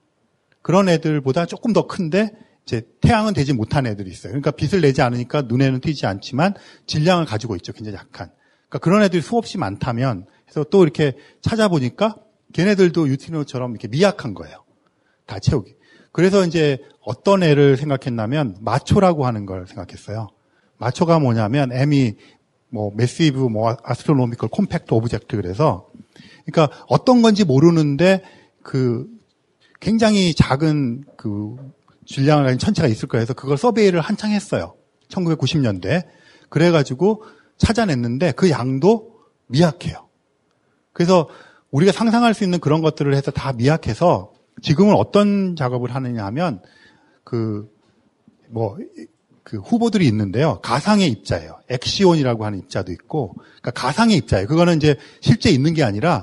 Speaker 1: 그런 애들보다 조금 더 큰데 이제 태양은 되지 못한 애들이 있어요. 그러니까 빛을 내지 않으니까 눈에는 띄지 않지만 질량을 가지고 있죠. 굉장히 약한. 그러니까 그런 애들이 수없이 많다면 그래서 또 이렇게 찾아보니까 걔네들도 뉴트리노처럼 이렇게 미약한 거예요. 다 채우기. 그래서 이제 어떤 애를 생각했냐면 마초라고 하는 걸 생각했어요. 마초가 뭐냐면 M이 뭐 매시브 뭐 아스트로노미컬 콤팩트 오브젝트 그래서 그러니까 어떤 건지 모르는데 그 굉장히 작은 그 질량을 가진 천체가 있을 거예요. 그래서 그걸 서베이를 한창 했어요. 천구백구십 년대. 그래가지고 찾아냈는데 그 양도 미약해요. 그래서 우리가 상상할 수 있는 그런 것들을 해서 다 미약해서 지금은 어떤 작업을 하느냐 하면 그 뭐 그 후보들이 있는데요. 가상의 입자예요. 엑시온이라고 하는 입자도 있고 그러니까 가상의 입자예요. 그거는 이제 실제 있는 게 아니라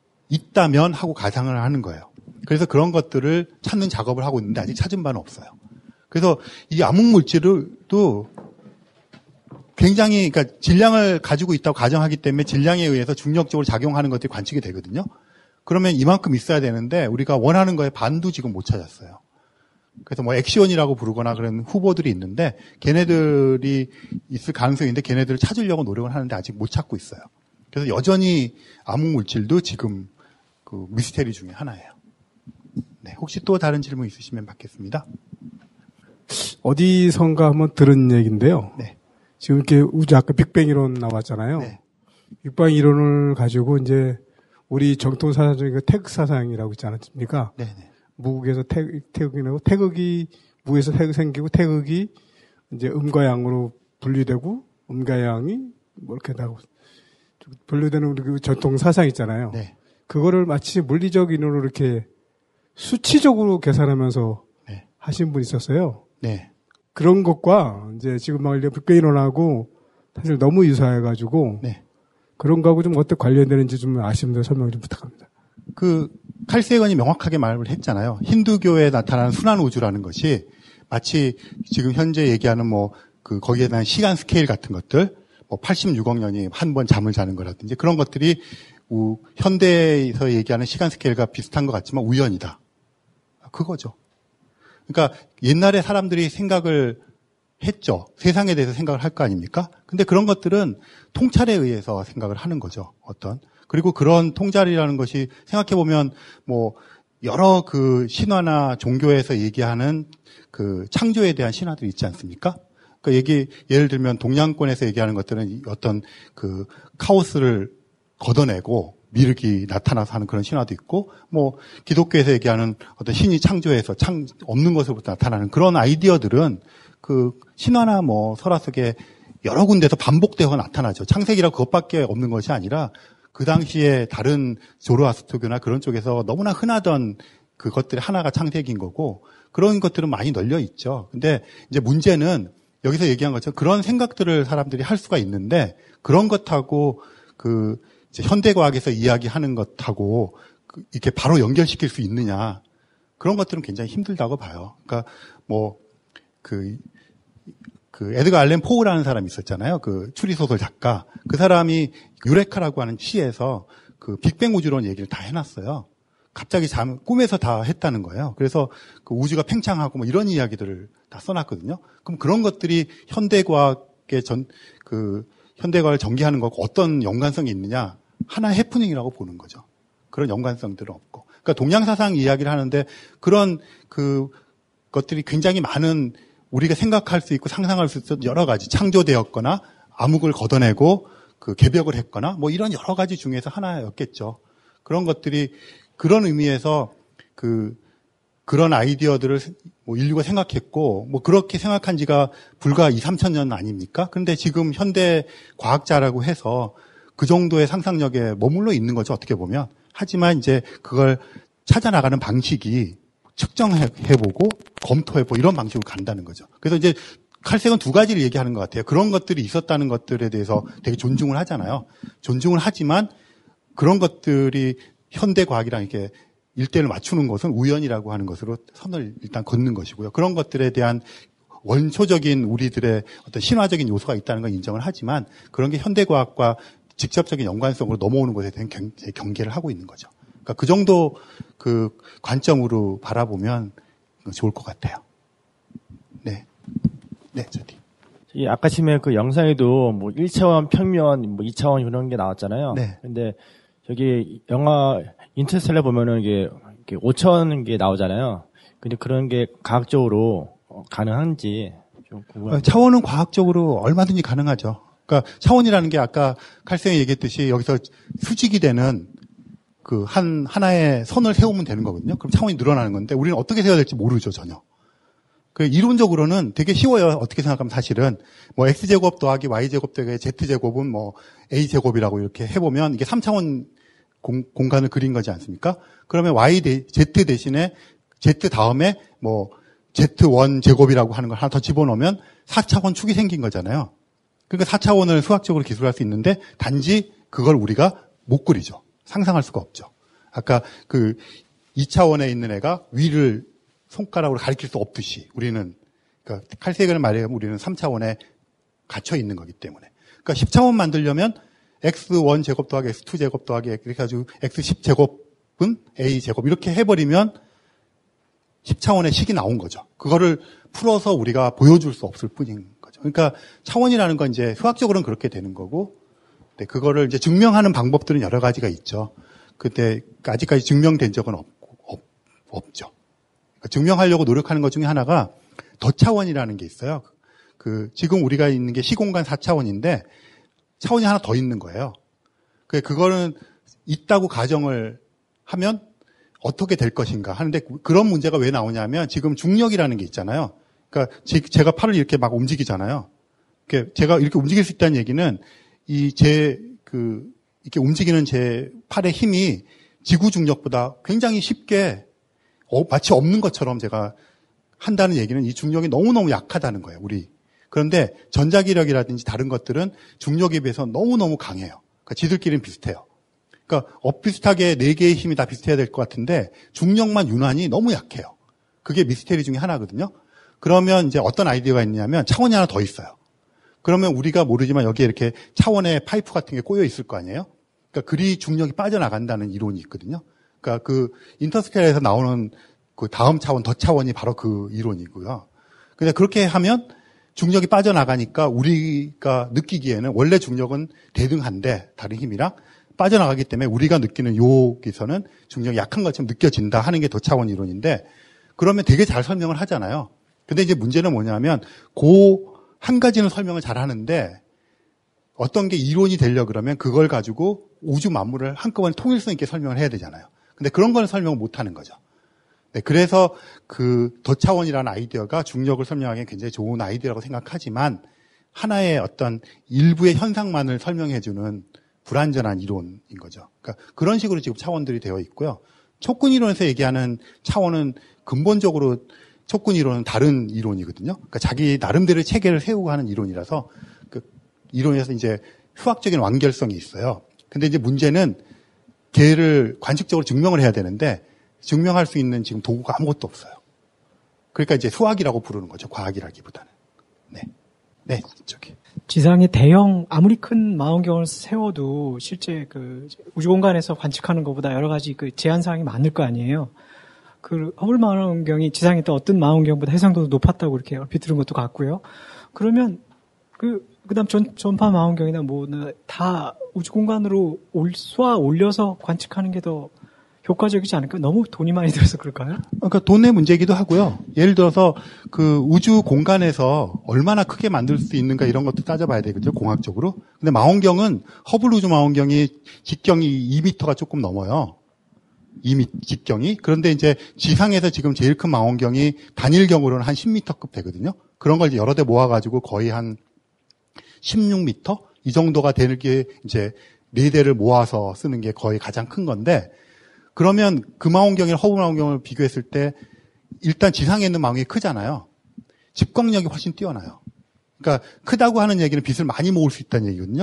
Speaker 1: 있다면 하고 가상을 하는 거예요. 그래서 그런 것들을 찾는 작업을 하고 있는데 아직 찾은 바는 없어요. 그래서 이 암흑 물질도 굉장히 그러니까 질량을 가지고 있다고 가정하기 때문에 질량에 의해서 중력적으로 작용하는 것들이 관측이 되거든요. 그러면 이만큼 있어야 되는데 우리가 원하는 거에 반도 지금 못 찾았어요. 그래서 뭐 엑시온이라고 부르거나 그런 후보들이 있는데 걔네들이 있을 가능성이 있는데 걔네들을 찾으려고 노력을 하는데 아직 못 찾고 있어요. 그래서 여전히 암흑 물질도 지금 그 미스테리 중에 하나예요. 네, 혹시 또 다른 질문 있으시면 받겠습니다.
Speaker 5: 어디선가 한번 들은 얘기인데요.
Speaker 1: 네.
Speaker 5: 지금 이렇게 우주 아까 빅뱅 이론 나왔잖아요. 네. 빅뱅 이론을 가지고 이제 우리 정통 사상 중에 그 태극 사상이라고 있지 않습니까? 네. 무극에서 태극, 태극이 나고 태극이 무에서 태극 생기고 태극이 이제 음과 양으로 분리되고 음과 양이 뭐 이렇게 나고 분류되는 우리 그 전통 사상 있잖아요. 네. 그거를 마치 물리적 인으로 이렇게 수치적으로 계산하면서
Speaker 1: 네.
Speaker 5: 하신 분이 있었어요.
Speaker 1: 네.
Speaker 5: 그런 것과 이제 지금 막 빅뱅 이론하고 사실 너무 유사해가지고
Speaker 1: 네.
Speaker 5: 그런 거하고 좀 어떻게 관련되는지 좀 아시는 분들 설명 좀 부탁합니다.
Speaker 1: 그 칼세건이 명확하게 말을 했잖아요. 힌두교에 나타나는 순환 우주라는 것이 마치 지금 현재 얘기하는 뭐 그 거기에 대한 시간 스케일 같은 것들, 뭐 팔십육억 년이 한 번 잠을 자는 거라든지 그런 것들이 우, 현대에서 얘기하는 시간 스케일과 비슷한 것 같지만 우연이다. 그거죠. 그러니까 옛날에 사람들이 생각을 했죠. 세상에 대해서 생각을 할 거 아닙니까? 근데 그런 것들은 통찰에 의해서 생각을 하는 거죠. 어떤. 그리고 그런 통찰이라는 것이 생각해보면 뭐 여러 그 신화나 종교에서 얘기하는 그 창조에 대한 신화들이 있지 않습니까? 그 얘기, 예를 들면 동양권에서 얘기하는 것들은 어떤 그 카오스를 걷어내고 미륵이 나타나서 하는 그런 신화도 있고, 뭐 기독교에서 얘기하는 어떤 신이 창조해서 창 없는 것으로부터 나타나는 그런 아이디어들은 그 신화나 뭐 설화 속에 여러 군데서 반복되어 나타나죠. 창세기라고 그것밖에 없는 것이 아니라 그 당시에 다른 조로아스터교나 그런 쪽에서 너무나 흔하던 그것들이 하나가 창세기인 거고, 그런 것들은 많이 널려 있죠. 근데 이제 문제는 여기서 얘기한 것처럼 그런 생각들을 사람들이 할 수가 있는데, 그런 것하고 그 이제 현대과학에서 이야기하는 것하고 이렇게 바로 연결시킬 수 있느냐, 그런 것들은 굉장히 힘들다고 봐요. 그러니까 뭐 그 그 에드가 알렌 포우라는 사람이 있었잖아요. 그 추리소설 작가. 그 사람이 유레카라고 하는 시에서 그 빅뱅 우주론 얘기를 다 해놨어요. 갑자기 잠 꿈에서 다 했다는 거예요. 그래서 그 우주가 팽창하고 뭐 이런 이야기들을 다 써놨거든요. 그럼 그런 것들이 현대과학의 전 그 현대과학을 전개하는 것과 어떤 연관성이 있느냐? 하나의 해프닝이라고 보는 거죠. 그런 연관성들은 없고. 그러니까 동양사상 이야기를 하는데 그런 그 것들이 굉장히 많은, 우리가 생각할 수 있고 상상할 수 있는 여러 가지, 창조되었거나 암흑을 걷어내고 그 개벽을 했거나 뭐 이런 여러 가지 중에서 하나였겠죠. 그런 것들이 그런 의미에서 그 그런 아이디어들을 뭐 인류가 생각했고 뭐 그렇게 생각한 지가 불과 이삼천 년 아닙니까? 그런데 지금 현대 과학자라고 해서 그 정도의 상상력에 머물러 있는 거죠, 어떻게 보면. 하지만 이제 그걸 찾아나가는 방식이 측정해보고 검토해보고 이런 방식으로 간다는 거죠. 그래서 이제 칼색은 두 가지를 얘기하는 것 같아요. 그런 것들이 있었다는 것들에 대해서 되게 존중을 하잖아요. 존중을 하지만 그런 것들이 현대과학이랑 이렇게 일대를 맞추는 것은 우연이라고 하는 것으로 선을 일단 걷는 것이고요. 그런 것들에 대한 원초적인 우리들의 어떤 신화적인 요소가 있다는 걸 인정을 하지만 그런 게 현대과학과 직접적인 연관성으로 넘어오는 것에 대한 경, 경계를 하고 있는 거죠. 그러니까 그 정도 그 관점으로 바라보면 좋을 것 같아요. 네. 네, 저기.
Speaker 6: 이 아까 팀의 그 영상에도 뭐 일 차원 평면, 뭐 이 차원 이런 게 나왔잖아요.
Speaker 1: 네.
Speaker 6: 근데 저기 영화 인터스텔라 보면은 이게, 이게 오 차원 게 나오잖아요. 근데 그런 게 과학적으로 가능한지 좀 궁금합니다.
Speaker 1: 차원은 과학적으로 얼마든지 가능하죠. 그러니까 차원이라는 게 아까 칼생이 얘기했듯이 여기서 수직이 되는 그 한 하나의 선을 세우면 되는 거거든요. 그럼 차원이 늘어나는 건데 우리는 어떻게 세워야 될지 모르죠, 전혀. 그 이론적으로는 되게 쉬워요. 어떻게 생각하면 사실은 뭐 x제곱 더하기 y제곱 더하기 z제곱은 뭐 a제곱이라고 이렇게 해보면 이게 삼 차원 공, 공간을 그린 거지 않습니까? 그러면 y 대, z 대신에 z 다음에 뭐 지 원 제곱이라고 하는 걸 하나 더 집어넣으면 사 차원 축이 생긴 거잖아요. 그러니까 사 차원을 수학적으로 기술할 수 있는데 단지 그걸 우리가 못 그리죠. 상상할 수가 없죠. 아까 그 이 차원에 있는 애가 위를 손가락으로 가리킬 수 없듯이 우리는, 그러니까 칼색을 말하면 우리는 삼 차원에 갇혀 있는 거기 때문에. 그러니까 십 차원 만들려면 엑스 원 제곱 더하기 엑스 투 제곱 더하기 이렇게 해가지고 엑스 십 제곱은 에이 제곱 이렇게 해버리면 십 차원의 식이 나온 거죠. 그거를 풀어서 우리가 보여줄 수 없을 뿐인 거죠. 그러니까 차원이라는 건 이제 수학적으로는 그렇게 되는 거고, 네, 그거를 이제 증명하는 방법들은 여러 가지가 있죠. 근데 아직까지 증명된 적은 없, 없, 없죠. 그러니까 증명하려고 노력하는 것 중에 하나가 더 차원이라는 게 있어요. 그 지금 우리가 있는 게 시공간 사 차원인데 차원이 하나 더 있는 거예요. 그거는 있다고 가정을 하면 어떻게 될 것인가 하는데 그런 문제가 왜 나오냐면 지금 중력이라는 게 있잖아요. 그러니까 제가 팔을 이렇게 막 움직이잖아요. 제가 이렇게 움직일 수 있다는 얘기는 이 제 그 이렇게 움직이는 제 팔의 힘이 지구 중력보다 굉장히 쉽게 어, 마치 없는 것처럼 제가 한다는 얘기는 이 중력이 너무너무 약하다는 거예요, 우리. 그런데 전자기력이라든지 다른 것들은 중력에 비해서 너무너무 강해요. 그러니까 지들끼리는 비슷해요. 그러니까 엇비슷하게 네 개의 힘이 다 비슷해야 될 것 같은데 중력만 유난히 너무 약해요. 그게 미스테리 중에 하나거든요. 그러면 이제 어떤 아이디어가 있냐면 차원이 하나 더 있어요. 그러면 우리가 모르지만 여기에 이렇게 차원의 파이프 같은 게 꼬여 있을 거 아니에요? 그러니까 그리 중력이 빠져나간다는 이론이 있거든요. 그러니까 그 인터스텔라에서 나오는 그 다음 차원, 더 차원이 바로 그 이론이고요. 근데 그렇게 하면 중력이 빠져나가니까 우리가 느끼기에는 원래 중력은 대등한데 다른 힘이랑 빠져나가기 때문에 우리가 느끼는 여기서는 중력이 약한 것처럼 느껴진다 하는 게 더 차원 이론인데 그러면 되게 잘 설명을 하잖아요. 근데 이제 문제는 뭐냐면 그 한 가지는 설명을 잘 하는데 어떤 게 이론이 되려 그러면 그걸 가지고 우주 만물을 한꺼번에 통일성 있게 설명을 해야 되잖아요. 근데 그런 건 설명을 못 하는 거죠. 네, 그래서 그 더차원이라는 아이디어가 중력을 설명하기에 굉장히 좋은 아이디어라고 생각하지만 하나의 어떤 일부의 현상만을 설명해주는 불완전한 이론인 거죠. 그러니까 그런 식으로 지금 차원들이 되어 있고요. 촉근 이론에서 얘기하는 차원은 근본적으로 촉근 이론은 다른 이론이거든요. 그러니까 자기 나름대로 체계를 세우고 하는 이론이라서 그 이론에서 이제 수학적인 완결성이 있어요. 근데 이제 문제는 걔를 관측적으로 증명을 해야 되는데 증명할 수 있는 지금 도구가 아무것도 없어요. 그러니까 이제 수학이라고 부르는 거죠. 과학이라기보다는. 네. 네, 저기.
Speaker 7: 지상에 대형 아무리 큰 망원경을 세워도 실제 그 우주 공간에서 관측하는 것보다 여러 가지 그 제한 사항이 많을 거 아니에요. 그 허블 망원경이 지상에 또 어떤 망원경보다 해상도도 높았다고 이렇게 얼핏 들은 것도 같고요. 그러면 그 그다음 전 전파 망원경이나 뭐 다 우주 공간으로 올, 쏘아 올려서 관측하는 게 더 효과적이지 않을까? 너무 돈이 많이 들어서 그럴까요?
Speaker 1: 그러니까 돈의 문제이기도 하고요. 예를 들어서 그 우주 공간에서 얼마나 크게 만들 수 있는가 이런 것도 따져봐야 되겠죠, 공학적으로. 근데 망원경은 허블 우주 망원경이 직경이 이 미터가 조금 넘어요. 이 미터 직경이. 그런데 이제 지상에서 지금 제일 큰 망원경이 단일경으로는 한 십 미터급 되거든요. 그런 걸 이제 여러 대 모아가지고 거의 한 십육 미터 이 정도가 되는 게 이제 네 대를 모아서 쓰는 게 거의 가장 큰 건데. 그러면 그 망원경이랑 허블 망원경을 비교했을 때 일단 지상에 있는 망원경이 크잖아요. 집광력이 훨씬 뛰어나요. 그러니까 크다고 하는 얘기는 빛을 많이 모을 수 있다는 얘기거든요.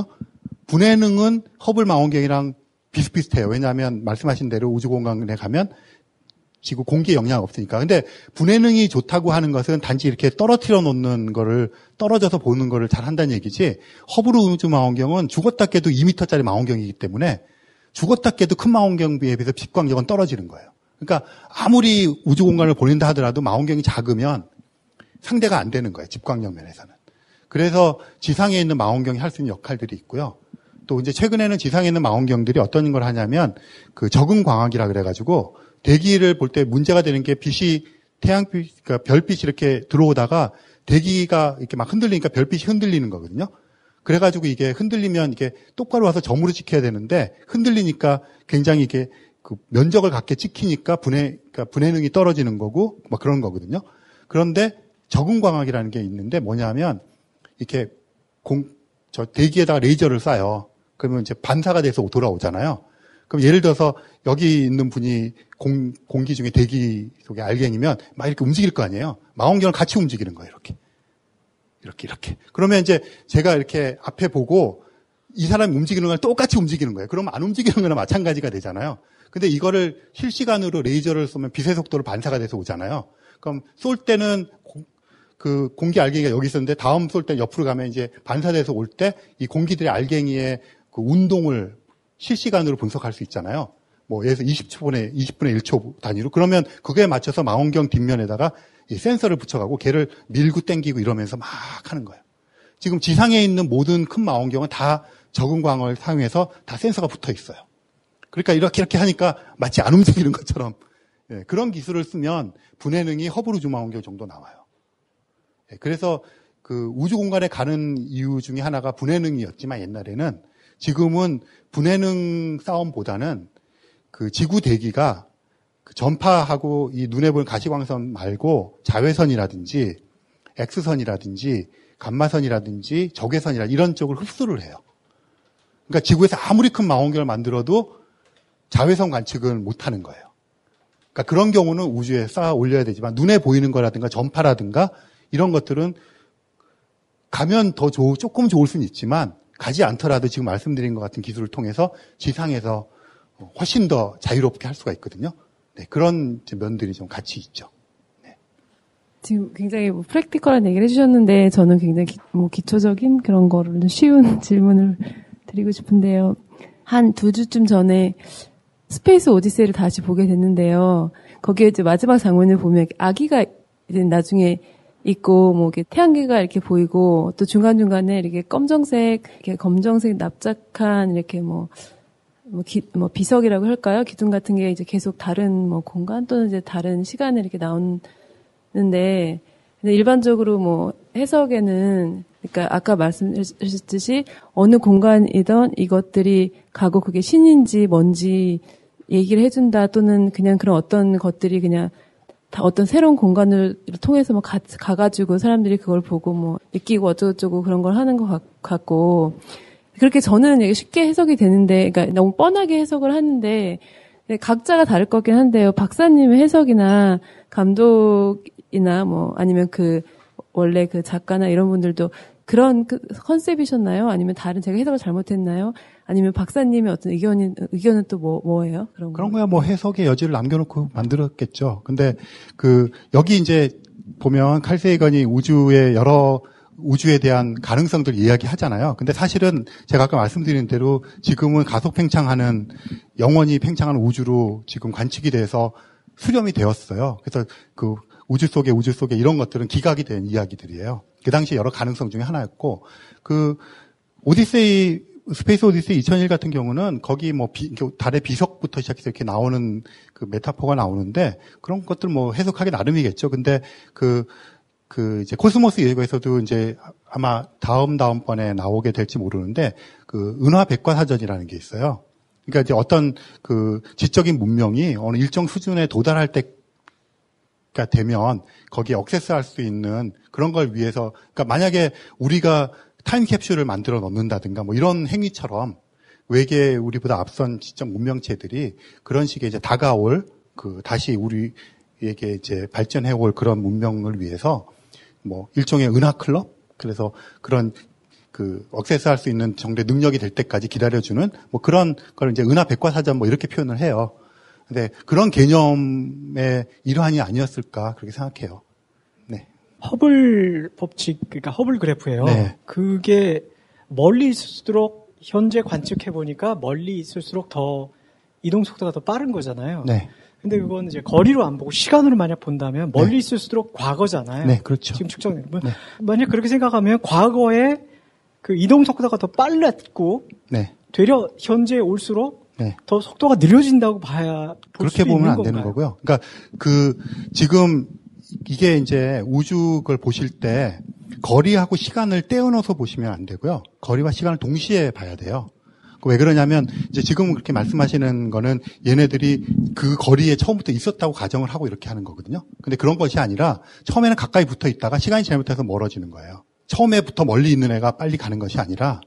Speaker 1: 분해능은 허블 망원경이랑 비슷비슷해요. 왜냐하면 말씀하신 대로 우주 공간에 가면 지구 공기에 영향이 없으니까. 근데 분해능이 좋다고 하는 것은 단지 이렇게 떨어뜨려 놓는 거를 떨어져서 보는 거를 잘 한다는 얘기지. 허블 우주 망원경은 죽었다 깨도 이 미터짜리 망원경이기 때문에 죽었다 깨도 큰 망원경에 비해서 빛광력은 떨어지는 거예요. 그러니까 아무리 우주 공간을 보낸다 하더라도 망원경이 작으면 상대가 안 되는 거예요. 집광력 면에서는. 그래서 지상에 있는 망원경이 할 수 있는 역할들이 있고요. 또 이제 최근에는 지상에 있는 망원경들이 어떤 걸 하냐면 그 적응 광학이라 그래가지고 대기를 볼 때 문제가 되는 게 빛이 태양빛, 그러니까 별빛이 이렇게 들어오다가 대기가 이렇게 막 흔들리니까 별빛이 흔들리는 거거든요. 그래가지고 이게 흔들리면 이게 똑바로 와서 점으로 찍혀야 되는데 흔들리니까 굉장히 이게 그 면적을 갖게 찍히니까 분해, 그러니까 분해능이 떨어지는 거고 뭐 그런 거거든요. 그런데 적응광학이라는 게 있는데 뭐냐면 이렇게 공, 저 대기에다가 레이저를 쏴요. 그러면 이제 반사가 돼서 돌아오잖아요. 그럼 예를 들어서 여기 있는 분이 공, 공기 중에 대기 속에 알갱이면 막 이렇게 움직일 거 아니에요. 망원경을 같이 움직이는 거예요, 이렇게. 이렇게, 이렇게. 그러면 이제 제가 이렇게 앞에 보고 이 사람이 움직이는 걸 똑같이 움직이는 거예요. 그러면 안 움직이는 거나 마찬가지가 되잖아요. 근데 이거를 실시간으로 레이저를 쏘면 빛의 속도로 반사가 돼서 오잖아요. 그럼 쏠 때는 고, 그 공기 알갱이가 여기 있었는데 다음 쏠 때 옆으로 가면 이제 반사돼서 올 때 이 공기들의 알갱이의 그 운동을 실시간으로 분석할 수 있잖아요. 뭐 예를 들어서 이십 초분의, 이십 분의 일 초 단위로. 그러면 그거에 맞춰서 망원경 뒷면에다가 이 센서를 붙여가고 걔를 밀고 당기고 이러면서 막 하는 거예요. 지금 지상에 있는 모든 큰 망원경은 다 적응광을 사용해서 다 센서가 붙어 있어요. 그러니까 이렇게 이렇게 하니까 마치 안 움직이는 것처럼. 예, 그런 기술을 쓰면 분해능이 허블 우주 망원경 정도 나와요. 예, 그래서 그 우주 공간에 가는 이유 중에 하나가 분해능이었지만 옛날에는 지금은 분해능 싸움보다는 그 지구 대기가 그 전파하고 이 눈에 보이는 가시광선 말고 자외선이라든지 X선이라든지 감마선이라든지 적외선이라 이런 쪽을 흡수를 해요. 그러니까 지구에서 아무리 큰 망원경을 만들어도 자외선 관측은 못 하는 거예요. 그러니까 그런 경우는 우주에 쌓아 올려야 되지만 눈에 보이는 거라든가 전파라든가 이런 것들은 가면 더 좋, 조금 좋을 수는 있지만 가지 않더라도 지금 말씀드린 것 같은 기술을 통해서 지상에서 훨씬 더 자유롭게 할 수가 있거든요. 네, 그런 면들이 좀 같이 있죠. 네.
Speaker 8: 지금 굉장히 뭐 프랙티컬한 얘기를 해주셨는데 저는 굉장히 기, 뭐 기초적인 그런 거를 쉬운 질문을 드리고 싶은데요. 한 두 주쯤 전에 스페이스 오디세이를 다시 보게 됐는데요. 거기에 이제 마지막 장면을 보면 아기가 이제 나중에 있고 뭐 이렇게 태양계가 이렇게 보이고 또 중간 중간에 이렇게 검정색, 이렇게 검정색 납작한 이렇게 뭐 뭐, 기, 뭐 비석이라고 할까요? 기둥 같은 게 이제 계속 다른 뭐 공간 또는 이제 다른 시간에 이렇게 나오는데 근데 일반적으로 뭐 해석에는 그러니까 아까 말씀하셨듯이 어느 공간이든 이것들이 가고 그게 신인지 뭔지 얘기를 해준다 또는 그냥 그런 어떤 것들이 그냥 다 어떤 새로운 공간을 통해서 뭐 가, 가가지고 사람들이 그걸 보고 뭐 느끼고 어쩌고저쩌고 그런 걸 하는 것 같고 그렇게 저는 쉽게 해석이 되는데 그러니까 너무 뻔하게 해석을 하는데 각자가 다를 것 같긴 한데요. 박사님의 해석이나 감독이나 뭐 아니면 그 원래 그 작가나 이런 분들도 그런 그 컨셉이셨나요? 아니면 다른 제가 해석을 잘못했나요? 아니면 박사님의 어떤 의견이, 의견은 또 뭐, 뭐예요? 그런 거.
Speaker 1: 그런 거야 뭐 해석의 여지를 남겨놓고 만들었겠죠. 근데 그, 여기 이제 보면 칼 세이건이 우주의 여러 우주에 대한 가능성들을 이야기하잖아요. 근데 사실은 제가 아까 말씀드린 대로 지금은 가속 팽창하는, 영원히 팽창하는 우주로 지금 관측이 돼서 수렴이 되었어요. 그래서 그 우주 속에 우주 속에 이런 것들은 기각이 된 이야기들이에요. 그 당시 여러 가능성 중에 하나였고, 그, 오디세이, 스페이스 오디세이 이천일 같은 경우는 거기 뭐 비, 달의 비석부터 시작해서 이렇게 나오는 그 메타포가 나오는데 그런 것들 뭐 해석하기 나름이겠죠. 근데 그, 그 이제 코스모스 예고에서도 이제 아마 다음 다음번에 나오게 될지 모르는데 그 은화 백과사전이라는 게 있어요. 그러니까 이제 어떤 그 지적인 문명이 어느 일정 수준에 도달할 때가 되면 거기에 액세스할 수 있는 그런 걸 위해서 그러니까 만약에 우리가 타임캡슐을 만들어 놓는다든가 뭐 이런 행위처럼 외계 우리보다 앞선 지적 문명체들이 그런 식의 이제 다가올 그 다시 우리에게 이제 발전해 올 그런 문명을 위해서 뭐 일종의 은하 클럽 그래서 그런 그 액세스할 수 있는 정도의 능력이 될 때까지 기다려주는 뭐 그런 걸 이제 은하 백과사전 뭐 이렇게 표현을 해요. 근데 그런 개념의 일환이 아니었을까 그렇게 생각해요. 네.
Speaker 7: 허블 법칙, 그러니까 허블 그래프예요. 네. 그게 멀리 있을수록 현재 관측해 보니까 멀리 있을수록 더 이동 속도가 더 빠른 거잖아요. 네. 근데 그건 이제 거리로 안 보고 시간으로 만약 본다면 멀리 네. 있을수록 과거잖아요.
Speaker 1: 네, 그렇죠.
Speaker 7: 지금 측정되는 건. 네. 만약 그렇게 생각하면 과거에 그 이동 속도가 더 빨랐고 네. 되려 현재에 올수록 네. 더 속도가 느려진다고 봐야 볼
Speaker 1: 그렇게 보면 안 건가요? 되는 거고요. 그러니까 그 지금 이게 이제 우주 걸 보실 때 거리하고 시간을 떼어넣어서 보시면 안 되고요. 거리와 시간을 동시에 봐야 돼요. 왜 그러냐면 이제 지금 그렇게 말씀하시는 거는 얘네들이 그 거리에 처음부터 있었다고 가정을 하고 이렇게 하는 거거든요. 근데 그런 것이 아니라 처음에는 가까이 붙어 있다가 시간이 지나면서 멀어지는 거예요. 처음에부터 멀리 있는 애가 빨리 가는 것이 아니라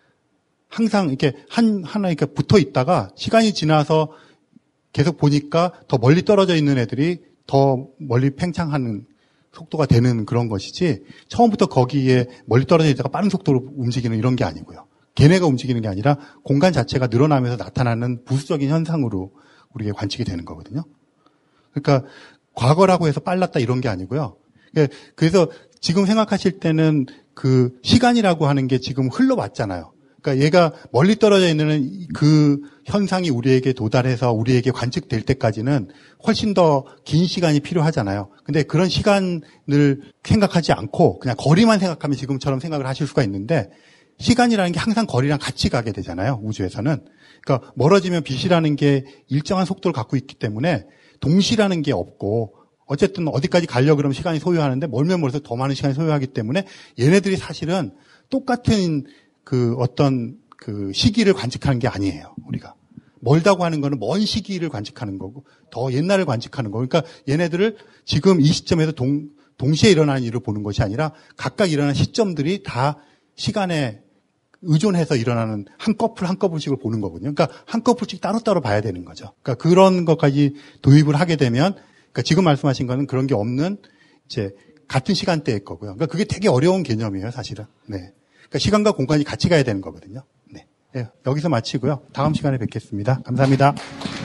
Speaker 1: 항상 이렇게 한 하나 이렇게 붙어 있다가 시간이 지나서 계속 보니까 더 멀리 떨어져 있는 애들이 더 멀리 팽창하는 속도가 되는 그런 것이지 처음부터 거기에 멀리 떨어져 있다가 빠른 속도로 움직이는 이런 게 아니고요. 걔네가 움직이는 게 아니라 공간 자체가 늘어나면서 나타나는 부수적인 현상으로 우리가 관측이 되는 거거든요. 그러니까 과거라고 해서 빨랐다 이런 게 아니고요. 그래서 지금 생각하실 때는 그 시간이라고 하는 게 지금 흘러왔잖아요. 그러니까 얘가 멀리 떨어져 있는 그 현상이 우리에게 도달해서 우리에게 관측될 때까지는 훨씬 더 긴 시간이 필요하잖아요. 근데 그런 시간을 생각하지 않고 그냥 거리만 생각하면 지금처럼 생각을 하실 수가 있는데 시간이라는 게 항상 거리랑 같이 가게 되잖아요. 우주에서는. 그러니까 멀어지면 빛이라는 게 일정한 속도를 갖고 있기 때문에 동시라는 게 없고 어쨌든 어디까지 가려고 그러면 시간이 소요하는데 멀면 멀어서 더 많은 시간이 소요하기 때문에 얘네들이 사실은 똑같은 그 어떤 그 시기를 관측하는 게 아니에요. 우리가. 멀다고 하는 거는 먼 시기를 관측하는 거고 더 옛날을 관측하는 거고 그러니까 얘네들을 지금 이 시점에서 동, 동시에 일어나는 일을 보는 것이 아니라 각각 일어나는 시점들이 다 시간의 의존해서 일어나는 한꺼풀 한꺼풀씩을 보는 거거든요. 그러니까 한꺼풀씩 따로따로 봐야 되는 거죠. 그러니까 그런 것까지 도입을 하게 되면, 그러니까 지금 말씀하신 거는 그런 게 없는 이제 같은 시간대일 거고요. 그러니까 그게 되게 어려운 개념이에요, 사실은. 네. 그러니까 시간과 공간이 같이 가야 되는 거거든요. 네. 네. 여기서 마치고요. 다음 시간에 뵙겠습니다. 감사합니다.